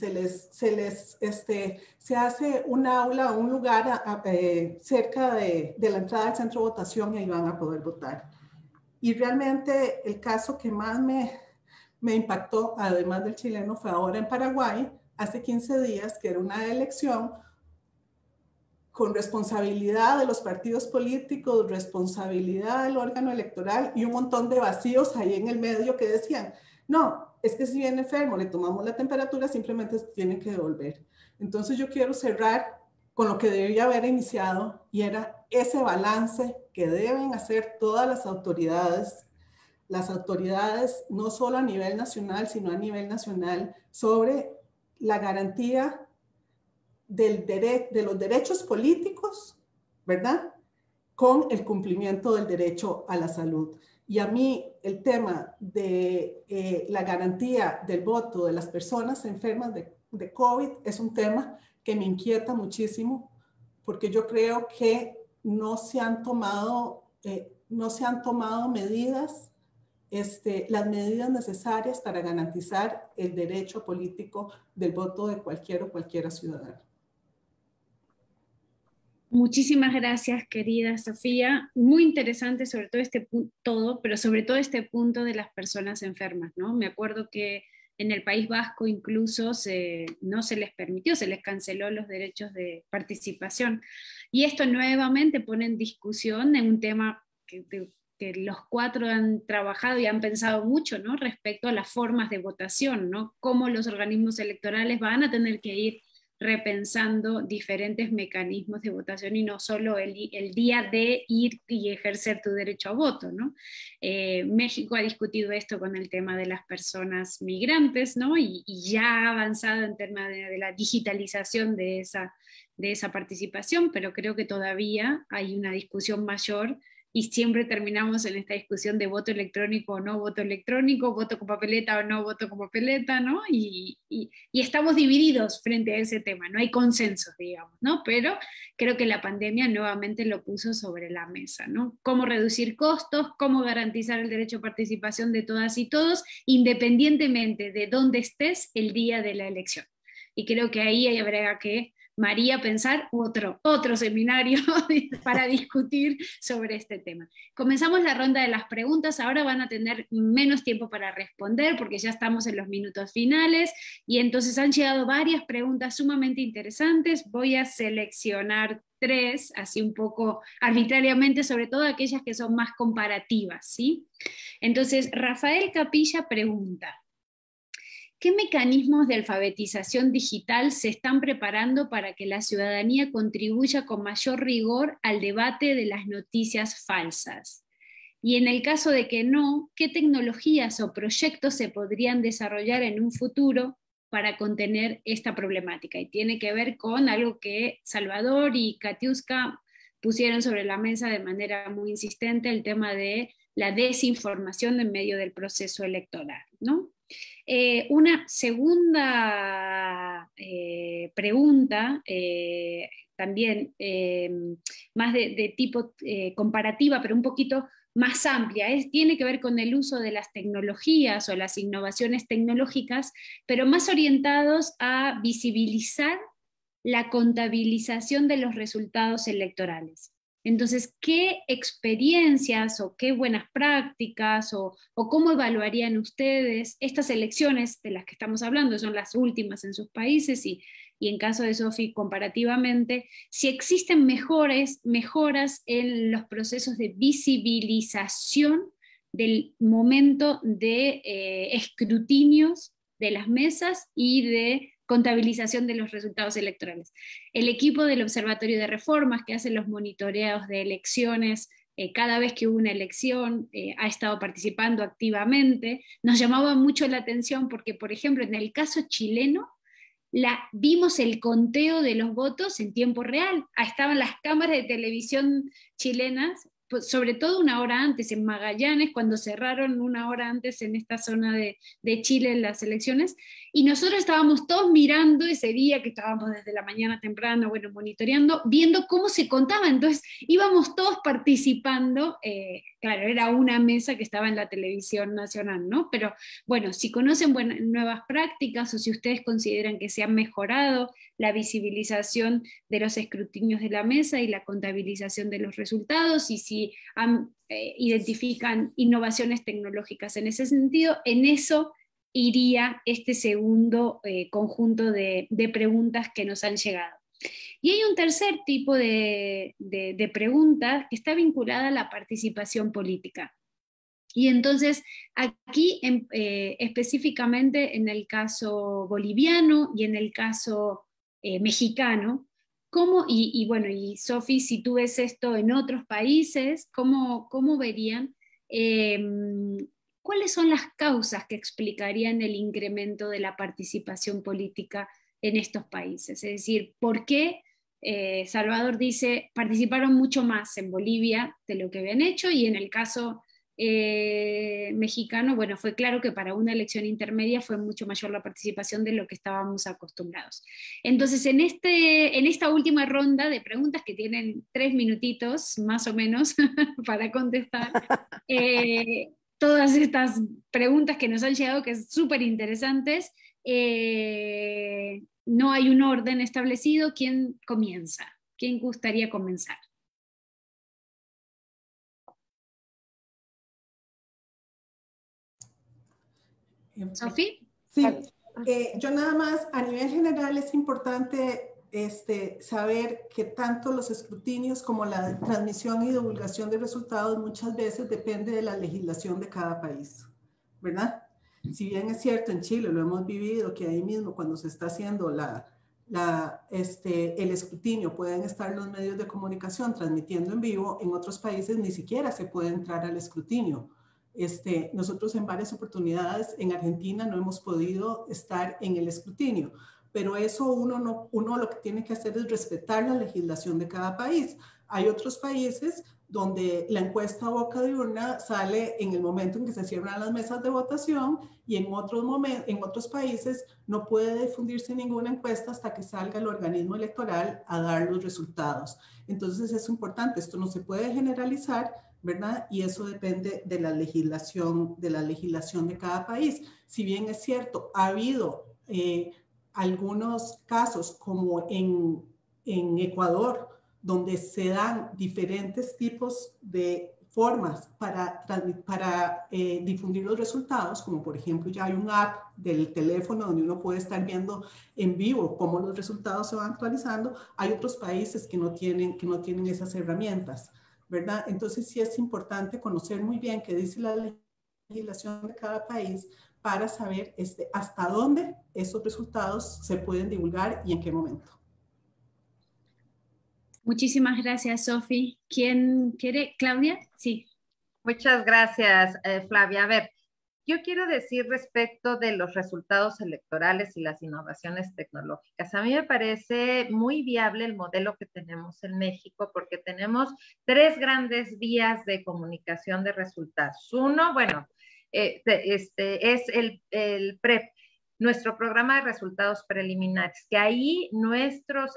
se hace un aula o un lugar cerca de la entrada al centro de votación, y ahí van a poder votar. Y realmente el caso que más me impactó, además del chileno, fue ahora en Paraguay, hace 15 días, que era una elección con responsabilidad de los partidos políticos, responsabilidad del órgano electoral, y un montón de vacíos ahí en el medio que decían, no, es que si viene enfermo, le tomamos la temperatura, simplemente se tiene que devolver. Entonces yo quiero cerrar con lo que debía haber iniciado, y era ese balance que deben hacer todas las autoridades no solo a nivel nacional, sino a nivel nacional, sobre la garantía de los derechos políticos, ¿verdad? Con el cumplimiento del derecho a la salud. Y a mí el tema de la garantía del voto de las personas enfermas de COVID es un tema que me inquieta muchísimo, porque yo creo que no se han tomado medidas, las medidas necesarias para garantizar el derecho político del voto de cualquiera ciudadano. Muchísimas gracias, querida Sofía. Muy interesante sobre todo pero sobre todo este punto de las personas enfermas, ¿no? Me acuerdo que en el País Vasco incluso no se les permitió, se les canceló los derechos de participación. Y esto nuevamente pone en discusión en un tema que los cuatro han trabajado y han pensado mucho, ¿no? Respecto a las formas de votación, ¿no? Cómo los organismos electorales van a tener que ir repensando diferentes mecanismos de votación y no solo el día de ir y ejercer tu derecho a voto, ¿no? México ha discutido esto con el tema de las personas migrantes, ¿no? Y ya ha avanzado en temas de la digitalización de esa participación, pero creo que todavía hay una discusión mayor y siempre terminamos en esta discusión de voto electrónico o no voto electrónico, voto con papeleta o no voto con papeleta, ¿no? Y estamos divididos frente a ese tema, no hay consensos, digamos, ¿no? Pero creo que la pandemia nuevamente lo puso sobre la mesa, ¿no? Cómo reducir costos, cómo garantizar el derecho a participación de todas y todos, independientemente de dónde estés el día de la elección. Y creo que ahí habrá que María pensar otro seminario para discutir sobre este tema. Comenzamos la ronda de las preguntas, ahora van a tener menos tiempo para responder porque ya estamos en los minutos finales y entonces han llegado varias preguntas sumamente interesantes. Voy a seleccionar 3, así un poco arbitrariamente, sobre todo aquellas que son más comparativas, ¿sí? Entonces, Rafael Capilla pregunta: ¿qué mecanismos de alfabetización digital se están preparando para que la ciudadanía contribuya con mayor rigor al debate de las noticias falsas? Y en el caso de que no, ¿qué tecnologías o proyectos se podrían desarrollar en un futuro para contener esta problemática? Y tiene que ver con algo que Salvador y Katiuska pusieron sobre la mesa de manera muy insistente, el tema de la desinformación en medio del proceso electoral, ¿no? Una segunda pregunta, también más de tipo comparativa, pero un poquito más amplia, tiene que ver con el uso de las tecnologías o las innovaciones tecnológicas, pero más orientados a visibilizar la contabilización de los resultados electorales. Entonces, ¿qué experiencias o qué buenas prácticas o cómo evaluarían ustedes estas elecciones de las que estamos hablando? Son las últimas en sus países y en caso de Sofi comparativamente, si existen mejoras en los procesos de visibilización del momento de escrutinios de las mesas y de contabilización de los resultados electorales. El equipo del Observatorio de Reformas, que hace los monitoreos de elecciones, cada vez que hubo una elección, ha estado participando activamente. Nos llamaba mucho la atención porque, por ejemplo, en el caso chileno, vimos el conteo de los votos en tiempo real. Estaban las cámaras de televisión chilenas, pues, sobre todo una hora antes, en Magallanes, cuando cerraron una hora antes en esta zona de Chile en las elecciones, y nosotros estábamos todos mirando ese día, que estábamos desde la mañana temprano, bueno, monitoreando, viendo cómo se contaba, entonces íbamos todos participando, claro, era una mesa que estaba en la televisión nacional, ¿no? Pero bueno, si conocen nuevas prácticas o si ustedes consideran que se ha mejorado la visibilización de los escrutinios de la mesa y la contabilización de los resultados, y si identifican innovaciones tecnológicas en ese sentido, en eso iría este segundo conjunto de preguntas que nos han llegado. Y hay un tercer tipo de preguntas que está vinculada a la participación política. Y entonces, aquí específicamente en el caso boliviano y en el caso mexicano, ¿cómo, bueno, y Sofi, si tú ves esto en otros países, ¿cómo verían? ¿Cuáles son las causas que explicarían el incremento de la participación política en estos países? Es decir, ¿por qué Salvador dice participaron mucho más en Bolivia de lo que habían hecho? Y en el caso mexicano, bueno, fue claro que para una elección intermedia fue mucho mayor la participación de lo que estábamos acostumbrados. Entonces, en esta última ronda de preguntas, que tienen 3 minutitos más o menos para contestar, todas estas preguntas que nos han llegado, que es súper interesantes, no hay un orden establecido. ¿Quién comienza? ¿Quién gustaría comenzar? ¿Sofía? Sí, yo nada más, a nivel general es importante saber que tanto los escrutinios como la transmisión y divulgación de resultados muchas veces depende de la legislación de cada país, ¿verdad? Si bien es cierto, en Chile lo hemos vivido, que ahí mismo cuando se está haciendo el escrutinio pueden estar los medios de comunicación transmitiendo en vivo, en otros países ni siquiera se puede entrar al escrutinio. Nosotros en varias oportunidades en Argentina no hemos podido estar en el escrutinio, pero eso uno lo que tiene que hacer es respetar la legislación de cada país. Hay otros países donde la encuesta boca de urna sale en el momento en que se cierran las mesas de votación y en otros países no puede difundirse ninguna encuesta hasta que salga el organismo electoral a dar los resultados. Entonces es importante, esto no se puede generalizar, ¿verdad? Y eso depende de la legislación de cada país. Si bien es cierto, ha habido algunos casos como en Ecuador, donde se dan diferentes tipos de formas para difundir los resultados, como por ejemplo ya hay un app del teléfono donde uno puede estar viendo en vivo cómo los resultados se van actualizando. Hay otros países que no tienen esas herramientas, ¿verdad? Entonces sí es importante conocer muy bien qué dice la legislación de cada país para saber hasta dónde esos resultados se pueden divulgar y en qué momento. Muchísimas gracias, Sofi. ¿Quién quiere? ¿Claudia? Sí. Muchas gracias, Flavia. A ver, yo quiero decir respecto de los resultados electorales y las innovaciones tecnológicas. A mí me parece muy viable el modelo que tenemos en México porque tenemos 3 grandes vías de comunicación de resultados. Uno, bueno, es el PREP, nuestro programa de resultados preliminares, que ahí nuestros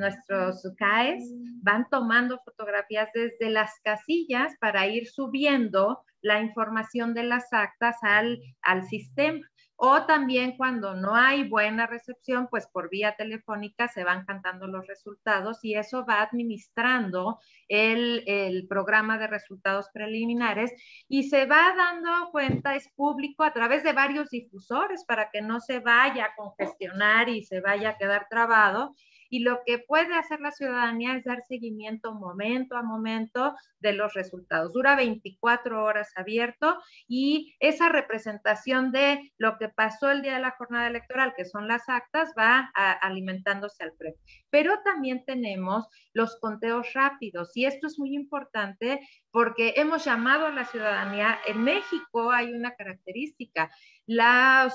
CAEs van tomando fotografías desde las casillas para ir subiendo la información de las actas al sistema. O también cuando no hay buena recepción, pues por vía telefónica se van cantando los resultados y eso va administrando el programa de resultados preliminares y se va dando cuenta, es público a través de varios difusores para que no se vaya a congestionar y se vaya a quedar trabado. Y lo que puede hacer la ciudadanía es dar seguimiento momento a momento de los resultados. Dura 24 horas abierto y esa representación de lo que pasó el día de la jornada electoral, que son las actas, va alimentándose al PREP. Pero también tenemos los conteos rápidos y esto es muy importante porque hemos llamado a la ciudadanía. En México hay una característica. Las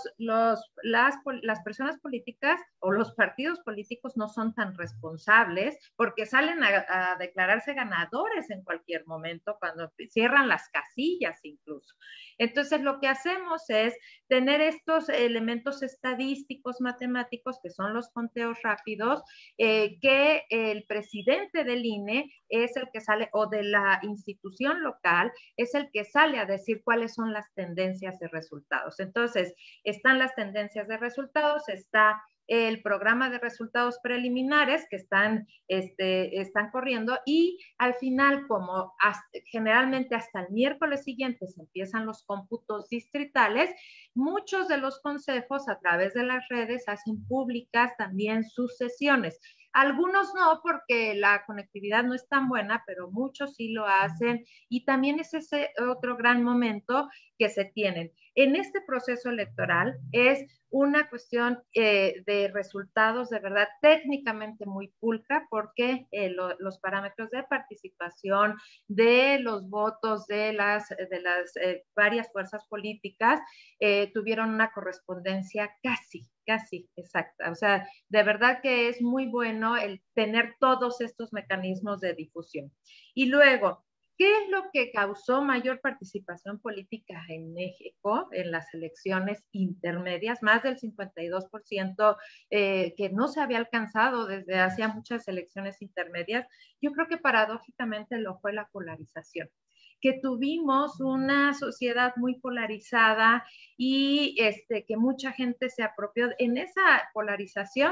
personas políticas o los partidos políticos no son tan responsables porque salen a declararse ganadores en cualquier momento, cuando cierran las casillas incluso. Entonces lo que hacemos es tener estos elementos estadísticos, matemáticos, que son los conteos rápidos, que el presidente del INE es el que sale, o de la institución local, es el que sale a decir cuáles son las tendencias de resultados. Entonces, están las tendencias de resultados, está el programa de resultados preliminares que están corriendo y al final, como generalmente hasta el miércoles siguiente se empiezan los cómputos distritales, muchos de los consejos a través de las redes hacen públicas también sus sesiones. Algunos no, porque la conectividad no es tan buena, pero muchos sí lo hacen y también es ese otro gran momento que se tienen. En este proceso electoral es una cuestión de resultados de verdad técnicamente muy pulcra porque los parámetros de participación de los votos de las varias fuerzas políticas tuvieron una correspondencia casi exacta. O sea, de verdad que es muy bueno el tener todos estos mecanismos de difusión. Y luego, ¿qué es lo que causó mayor participación política en México en las elecciones intermedias? Más del 52% que no se había alcanzado desde hacía muchas elecciones intermedias. Yo creo que paradójicamente lo fue la polarización, que tuvimos una sociedad muy polarizada y que mucha gente se apropió. En esa polarización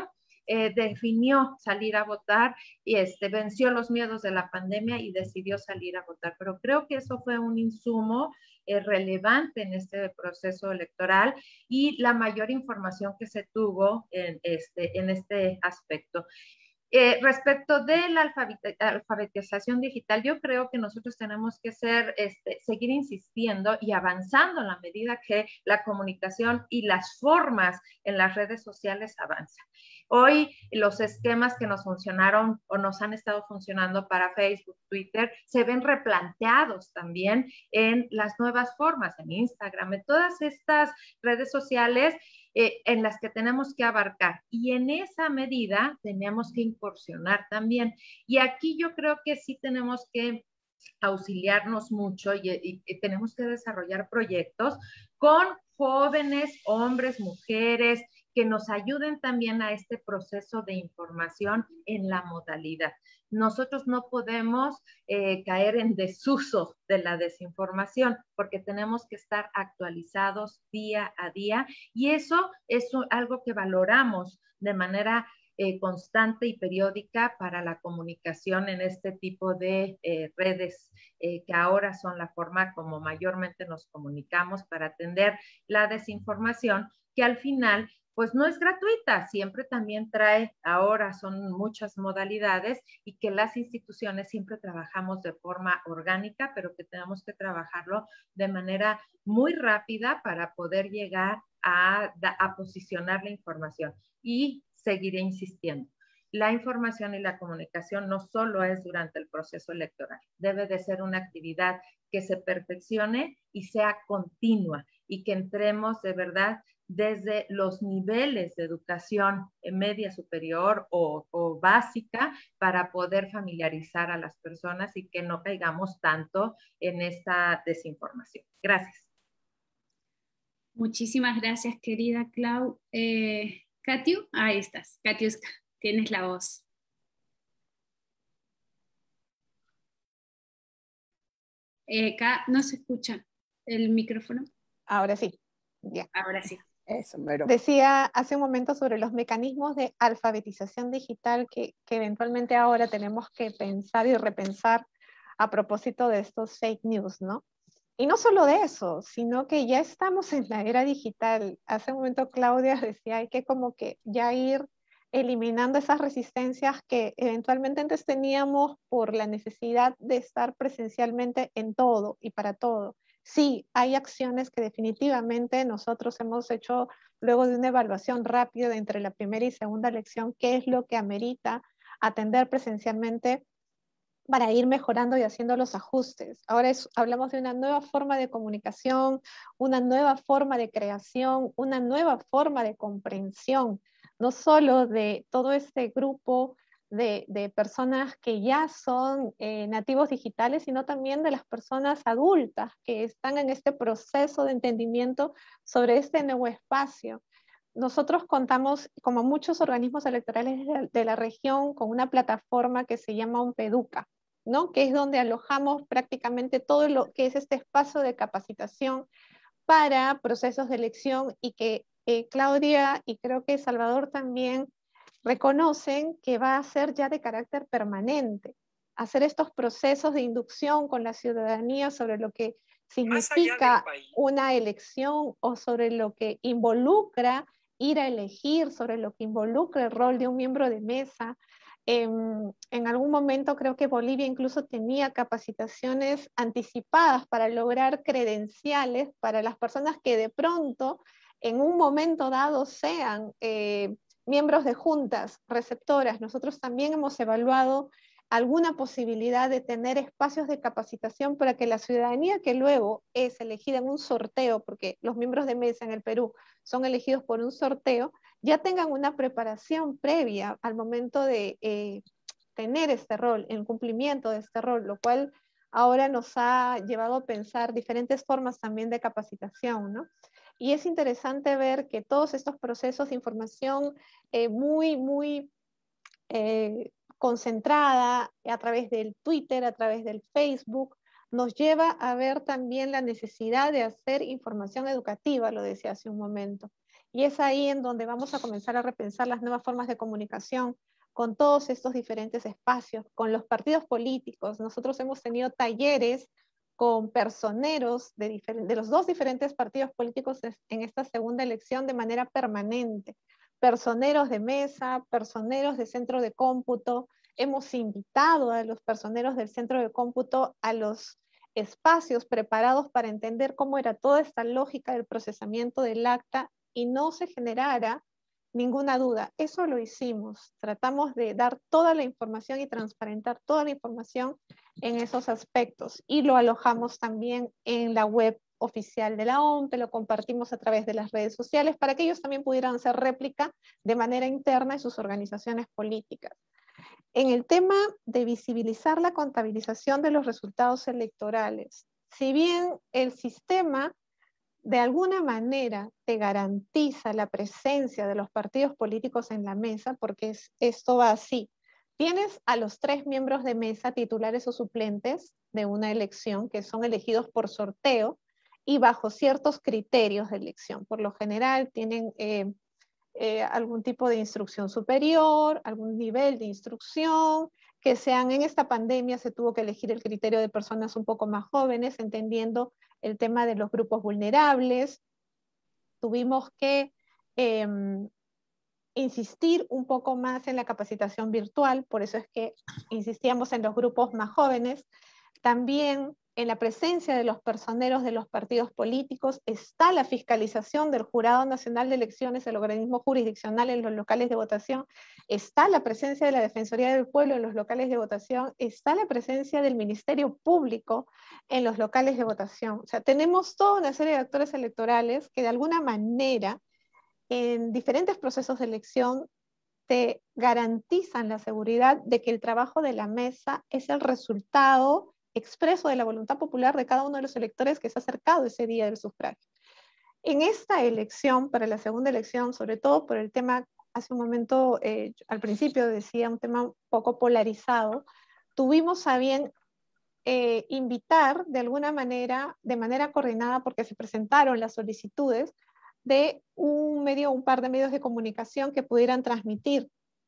definió salir a votar y venció los miedos de la pandemia y decidió salir a votar. Pero creo que eso fue un insumo relevante en este proceso electoral y la mayor información que se tuvo en este aspecto. Respecto de la alfabetización digital, yo creo que nosotros tenemos que seguir insistiendo y avanzando en la medida que la comunicación y las formas en las redes sociales avanzan. Hoy los esquemas que nos funcionaron o nos han estado funcionando para Facebook, Twitter, se ven replanteados también en las nuevas formas, en Instagram, en todas estas redes sociales en las que tenemos que abarcar. Y en esa medida tenemos que incursionar también. Y aquí yo creo que sí tenemos que auxiliarnos mucho y tenemos que desarrollar proyectos con jóvenes, hombres, mujeres, que nos ayuden también a este proceso de información en la modalidad. Nosotros no podemos caer en desuso de la desinformación porque tenemos que estar actualizados día a día y eso es algo que valoramos de manera constante y periódica para la comunicación en este tipo de redes que ahora son la forma como mayormente nos comunicamos para atender la desinformación que al final pues no es gratuita, siempre también trae, ahora son muchas modalidades y que las instituciones siempre trabajamos de forma orgánica, pero que tenemos que trabajarlo de manera muy rápida para poder llegar a posicionar la información y seguiré insistiendo. La información y la comunicación no solo es durante el proceso electoral, debe de ser una actividad que se perfeccione y sea continua y que entremos de verdad desde los niveles de educación media superior o básica para poder familiarizar a las personas y que no caigamos tanto en esta desinformación. Gracias. Muchísimas gracias, querida Clau. Katiu, ahí estás. Katiuska, tienes la voz. No se escucha el micrófono. Ahora sí. Ya. Ahora sí. Eso, mero. Decía hace un momento sobre los mecanismos de alfabetización digital que eventualmente ahora tenemos que pensar y repensar a propósito de estos fake news, ¿no? Y no solo de eso, sino que ya estamos en la era digital. Hace un momento Claudia decía, hay que como que ya ir eliminando esas resistencias que eventualmente antes teníamos por la necesidad de estar presencialmente en todo y para todo. Sí, hay acciones que definitivamente nosotros hemos hecho luego de una evaluación rápida entre la primera y segunda lección, qué es lo que amerita atender presencialmente para ir mejorando y haciendo los ajustes. Ahora hablamos de una nueva forma de comunicación, una nueva forma de creación, una nueva forma de comprensión, no solo de todo este grupo de personas que ya son nativos digitales, sino también de las personas adultas que están en este proceso de entendimiento sobre este nuevo espacio. Nosotros contamos, como muchos organismos electorales de la región, con una plataforma que se llama Ompeduca, ¿no? Que es donde alojamos prácticamente todo lo que es este espacio de capacitación para procesos de elección y que Claudia y creo que Salvador también reconocen que va a ser ya de carácter permanente, hacer estos procesos de inducción con la ciudadanía sobre lo que significa una elección o sobre lo que involucra ir a elegir, sobre lo que involucra el rol de un miembro de mesa. En algún momento creo que Bolivia incluso tenía capacitaciones anticipadas para lograr credenciales para las personas que de pronto en un momento dado sean miembros de juntas receptoras. Nosotros también hemos evaluado alguna posibilidad de tener espacios de capacitación para que la ciudadanía que luego es elegida en un sorteo, porque los miembros de mesa en el Perú son elegidos por un sorteo, ya tengan una preparación previa al momento de tener este rol, el cumplimiento de este rol, lo cual ahora nos ha llevado a pensar diferentes formas también de capacitación, ¿no? Y es interesante ver que todos estos procesos de información muy concentrada a través del Twitter, a través del Facebook, nos lleva a ver también la necesidad de hacer información educativa, lo decía hace un momento. Y es ahí en donde vamos a comenzar a repensar las nuevas formas de comunicación con todos estos diferentes espacios, con los partidos políticos. Nosotros hemos tenido talleres con personeros de los dos diferentes partidos políticos en esta segunda elección de manera permanente. Personeros de mesa, personeros de centro de cómputo. Hemos invitado a los personeros del centro de cómputo a los espacios preparados para entender cómo era toda esta lógica del procesamiento del acta y no se generara ninguna duda. Eso lo hicimos. Tratamos de dar toda la información y transparentar toda la información en esos aspectos y lo alojamos también en la web oficial de la OMPE, lo compartimos a través de las redes sociales para que ellos también pudieran hacer réplica de manera interna en sus organizaciones políticas. En el tema de visibilizar la contabilización de los resultados electorales, si bien el sistema de alguna manera te garantiza la presencia de los partidos políticos en la mesa, porque esto va así. Tienes a los 3 miembros de mesa, titulares o suplentes de una elección, que son elegidos por sorteo y bajo ciertos criterios de elección. Por lo general tienen algún tipo de instrucción superior, algún nivel de instrucción, que sean en esta pandemia se tuvo que elegir el criterio de personas un poco más jóvenes, entendiendo el tema de los grupos vulnerables. Tuvimos que insistir un poco más en la capacitación virtual, por eso es que insistíamos en los grupos más jóvenes. También en la presencia de los personeros de los partidos políticos está la fiscalización del Jurado Nacional de Elecciones, el organismo jurisdiccional en los locales de votación, está la presencia de la Defensoría del Pueblo en los locales de votación, está la presencia del Ministerio Público en los locales de votación. O sea, tenemos toda una serie de actores electorales que de alguna manera en diferentes procesos de elección te garantizan la seguridad de que el trabajo de la mesa es el resultado expreso de la voluntad popular de cada uno de los electores que se ha acercado ese día del sufragio. En esta elección, para la segunda elección, sobre todo por el tema, hace un momento, al principio decía, un tema un poco polarizado, tuvimos a bien invitar de alguna manera, de manera coordinada, porque se presentaron las solicitudes de un par de medios de comunicación que pudieran transmitir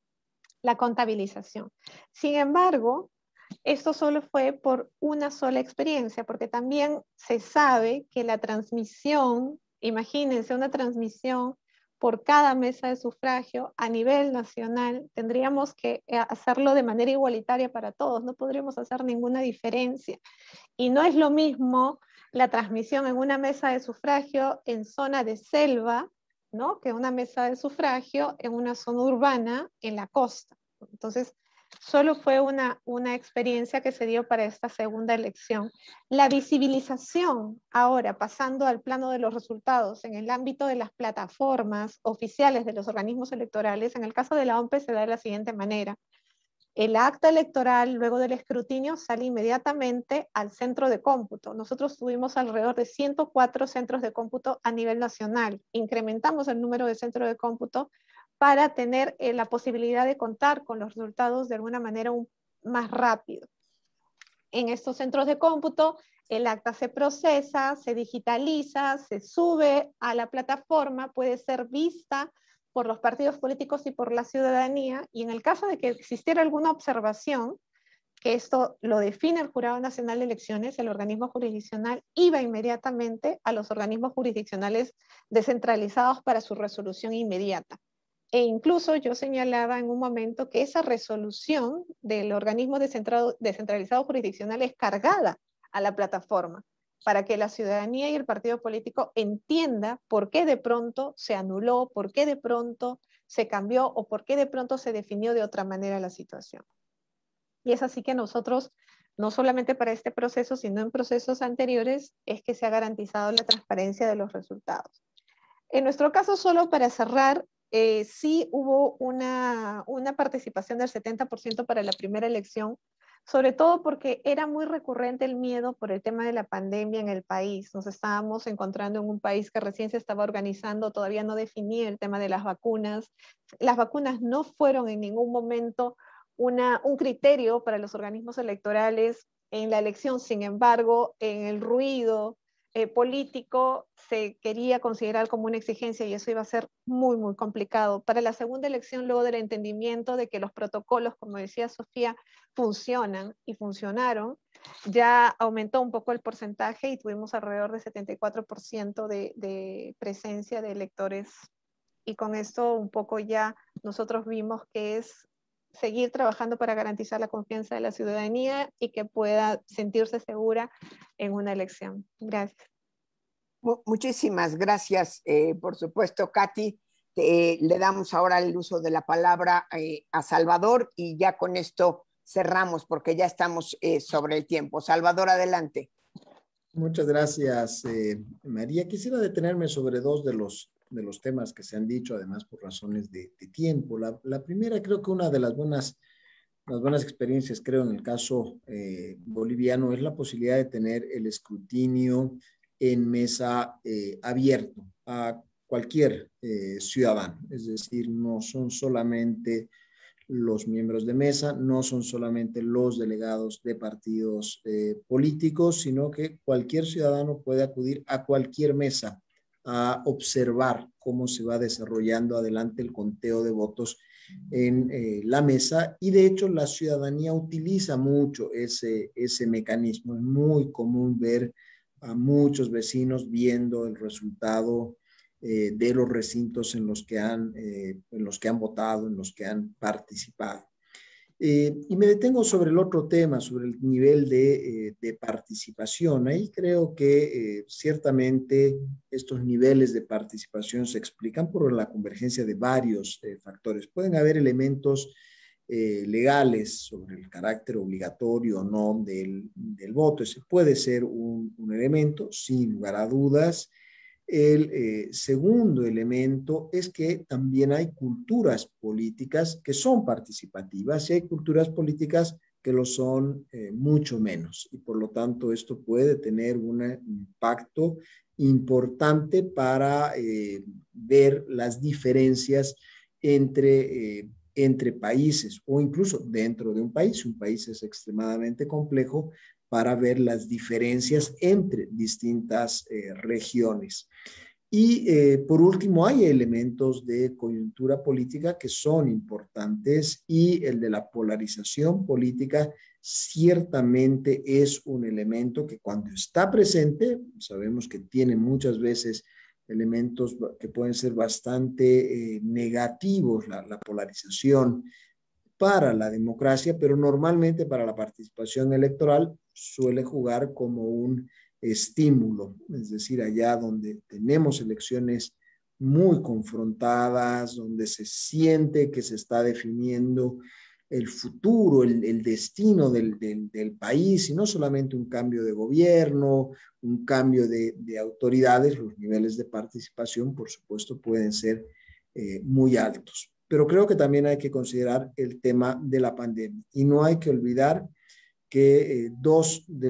la contabilización. Sin embargo, esto solo fue por una sola experiencia, porque también se sabe que la transmisión, imagínense una transmisión por cada mesa de sufragio a nivel nacional, tendríamos que hacerlo de manera igualitaria para todos, no podríamos hacer ninguna diferencia. Y no es lo mismo la transmisión en una mesa de sufragio en zona de selva, ¿no?, que una mesa de sufragio en una zona urbana en la costa. Entonces, solo fue una experiencia que se dio para esta segunda elección. La visibilización, ahora pasando al plano de los resultados, en el ámbito de las plataformas oficiales de los organismos electorales, en el caso de la OMPE se da de la siguiente manera. El acta electoral, luego del escrutinio, sale inmediatamente al centro de cómputo. Nosotros tuvimos alrededor de 104 centros de cómputo a nivel nacional. Incrementamos el número de centros de cómputo para tener la posibilidad de contar con los resultados de alguna manera más rápido. En estos centros de cómputo, el acta se procesa, se digitaliza, se sube a la plataforma, puede ser vista por los partidos políticos y por la ciudadanía, y en el caso de que existiera alguna observación, que esto lo define el Jurado Nacional de Elecciones, el organismo jurisdiccional iba inmediatamente a los organismos jurisdiccionales descentralizados para su resolución inmediata. E incluso yo señalaba en un momento que esa resolución del organismo descentralizado jurisdiccional es cargada a la plataforma para que la ciudadanía y el partido político entienda por qué de pronto se anuló, por qué de pronto se cambió o por qué de pronto se definió de otra manera la situación. Y es así que nosotros, no solamente para este proceso, sino en procesos anteriores, es que se ha garantizado la transparencia de los resultados. En nuestro caso, solo para cerrar, sí hubo una participación del 70% para la primera elección, sobre todo porque era muy recurrente el miedo por el tema de la pandemia en el país. Nos estábamos encontrando en un país que recién se estaba organizando, todavía no definía el tema de las vacunas. Las vacunas no fueron en ningún momento un criterio para los organismos electorales en la elección. Sin embargo, en el ruido, político se quería considerar como una exigencia y eso iba a ser muy, muy complicado. Para la segunda elección, luego del entendimiento de que los protocolos, como decía Sofía, funcionan y funcionaron, ya aumentó un poco el porcentaje y tuvimos alrededor de 74% de presencia de electores. Y con esto un poco ya nosotros vimos que es seguir trabajando para garantizar la confianza de la ciudadanía y que pueda sentirse segura en una elección. Gracias. Muchísimas gracias, por supuesto, Katy. Le damos ahora el uso de la palabra a Salvador y ya con esto cerramos porque ya estamos sobre el tiempo. Salvador, adelante. Muchas gracias, María. Quisiera detenerme sobre dos de los temas que se han dicho, además por razones de tiempo. La primera, creo que una de las buenas experiencias, creo, en el caso boliviano, es la posibilidad de tener el escrutinio en mesa abierto a cualquier ciudadano. Es decir, no son solamente los miembros de mesa, no son solamente los delegados de partidos políticos, sino que cualquier ciudadano puede acudir a cualquier mesa a observar cómo se va desarrollando adelante el conteo de votos en la mesa, y de hecho la ciudadanía utiliza mucho ese mecanismo. Es muy común ver a muchos vecinos viendo el resultado de los recintos en los que han votado, en los que han participado. Y me detengo sobre el otro tema, sobre el nivel de participación. Ahí creo que ciertamente estos niveles de participación se explican por la convergencia de varios factores. Pueden haber elementos legales sobre el carácter obligatorio o no del voto. Ese puede ser un elemento, sin lugar a dudas. El segundo elemento es que también hay culturas políticas que son participativas y hay culturas políticas que lo son mucho menos. Y por lo tanto esto puede tener un impacto importante para ver las diferencias entre países o incluso dentro de un país. Un país es extremadamente complejo para ver las diferencias entre distintas regiones. Y por último, hay elementos de coyuntura política que son importantes, y el de la polarización política ciertamente es un elemento que cuando está presente, sabemos que tiene muchas veces elementos que pueden ser bastante negativos, la polarización para la democracia, pero normalmente para la participación electoral suele jugar como un estímulo. Es decir, allá donde tenemos elecciones muy confrontadas, donde se siente que se está definiendo el futuro, el destino del país, y no solamente un cambio de gobierno, un cambio de autoridades, los niveles de participación, por supuesto, pueden ser muy altos. Pero creo que también hay que considerar el tema de la pandemia, y no hay que olvidar que dos de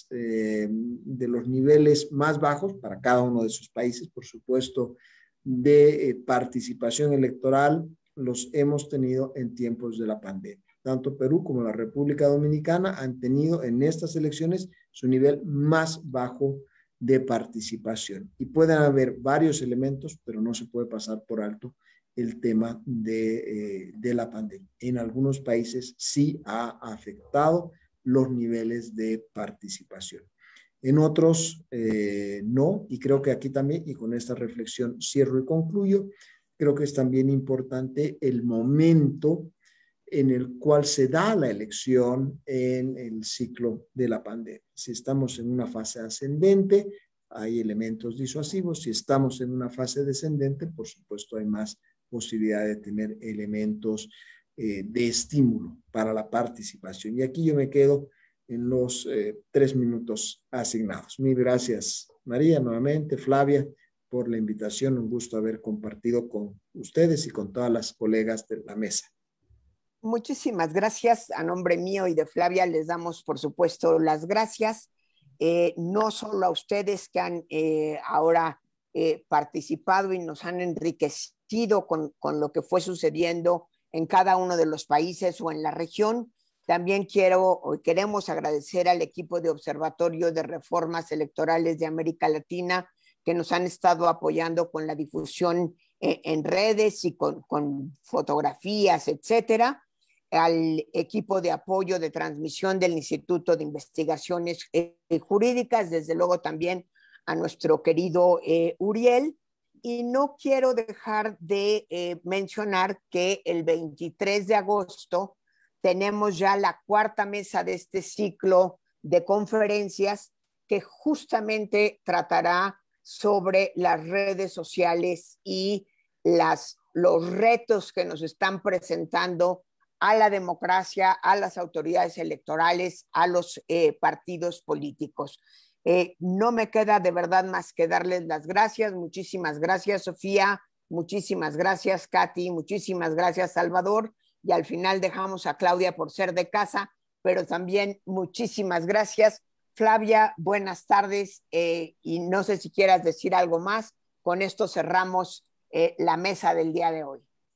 los niveles más bajos para cada uno de sus países, por supuesto, de participación electoral, los hemos tenido en tiempos de la pandemia. Tanto Perú como la República Dominicana han tenido en estas elecciones su nivel más bajo de participación. Y pueden haber varios elementos, pero no se puede pasar por alto el tema de la pandemia. En algunos países sí ha afectado los niveles de participación. En otros no, y creo que aquí también, y con esta reflexión cierro y concluyo, creo que es también importante el momento en el cual se da la elección en el ciclo de la pandemia. Si estamos en una fase ascendente, hay elementos disuasivos. Si estamos en una fase descendente, por supuesto, hay más posibilidad de tener elementos de estímulo para la participación. Y aquí yo me quedo en los 3 minutos asignados. Mil gracias, María, nuevamente, Flavia, por la invitación. Un gusto haber compartido con ustedes y con todas las colegas de la mesa. Muchísimas gracias. A nombre mío y de Flavia les damos, por supuesto, las gracias. No solo a ustedes que han ahora participado y nos han enriquecido con lo que fue sucediendo en cada uno de los países o en la región, También queremos agradecer al equipo de Observatorio de Reformas Electorales de América Latina que nos han estado apoyando con la difusión en redes y con fotografías, etcétera. Al equipo de apoyo de transmisión del Instituto de Investigaciones Jurídicas, desde luego también a nuestro querido Uriel. Y no quiero dejar de mencionar que el 23 de agosto tenemos ya la cuarta mesa de este ciclo de conferencias que justamente tratará sobre las redes sociales y los retos que nos están presentando a la democracia, a las autoridades electorales, a los partidos políticos. No me queda de verdad más que darles las gracias. Muchísimas gracias, Sofía. Muchísimas gracias, Katy. Muchísimas gracias, Salvador. Y al final dejamos a Claudia por ser de casa, pero también muchísimas gracias. Flavia, buenas tardes. Y no sé si quieras decir algo más. Con esto cerramos la mesa del día de hoy.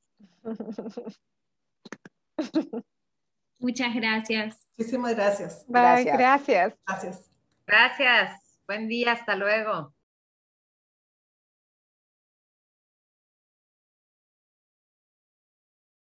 Muchas gracias. Muchísimas gracias. Bye, gracias. Gracias. Gracias. Buen día. Hasta luego.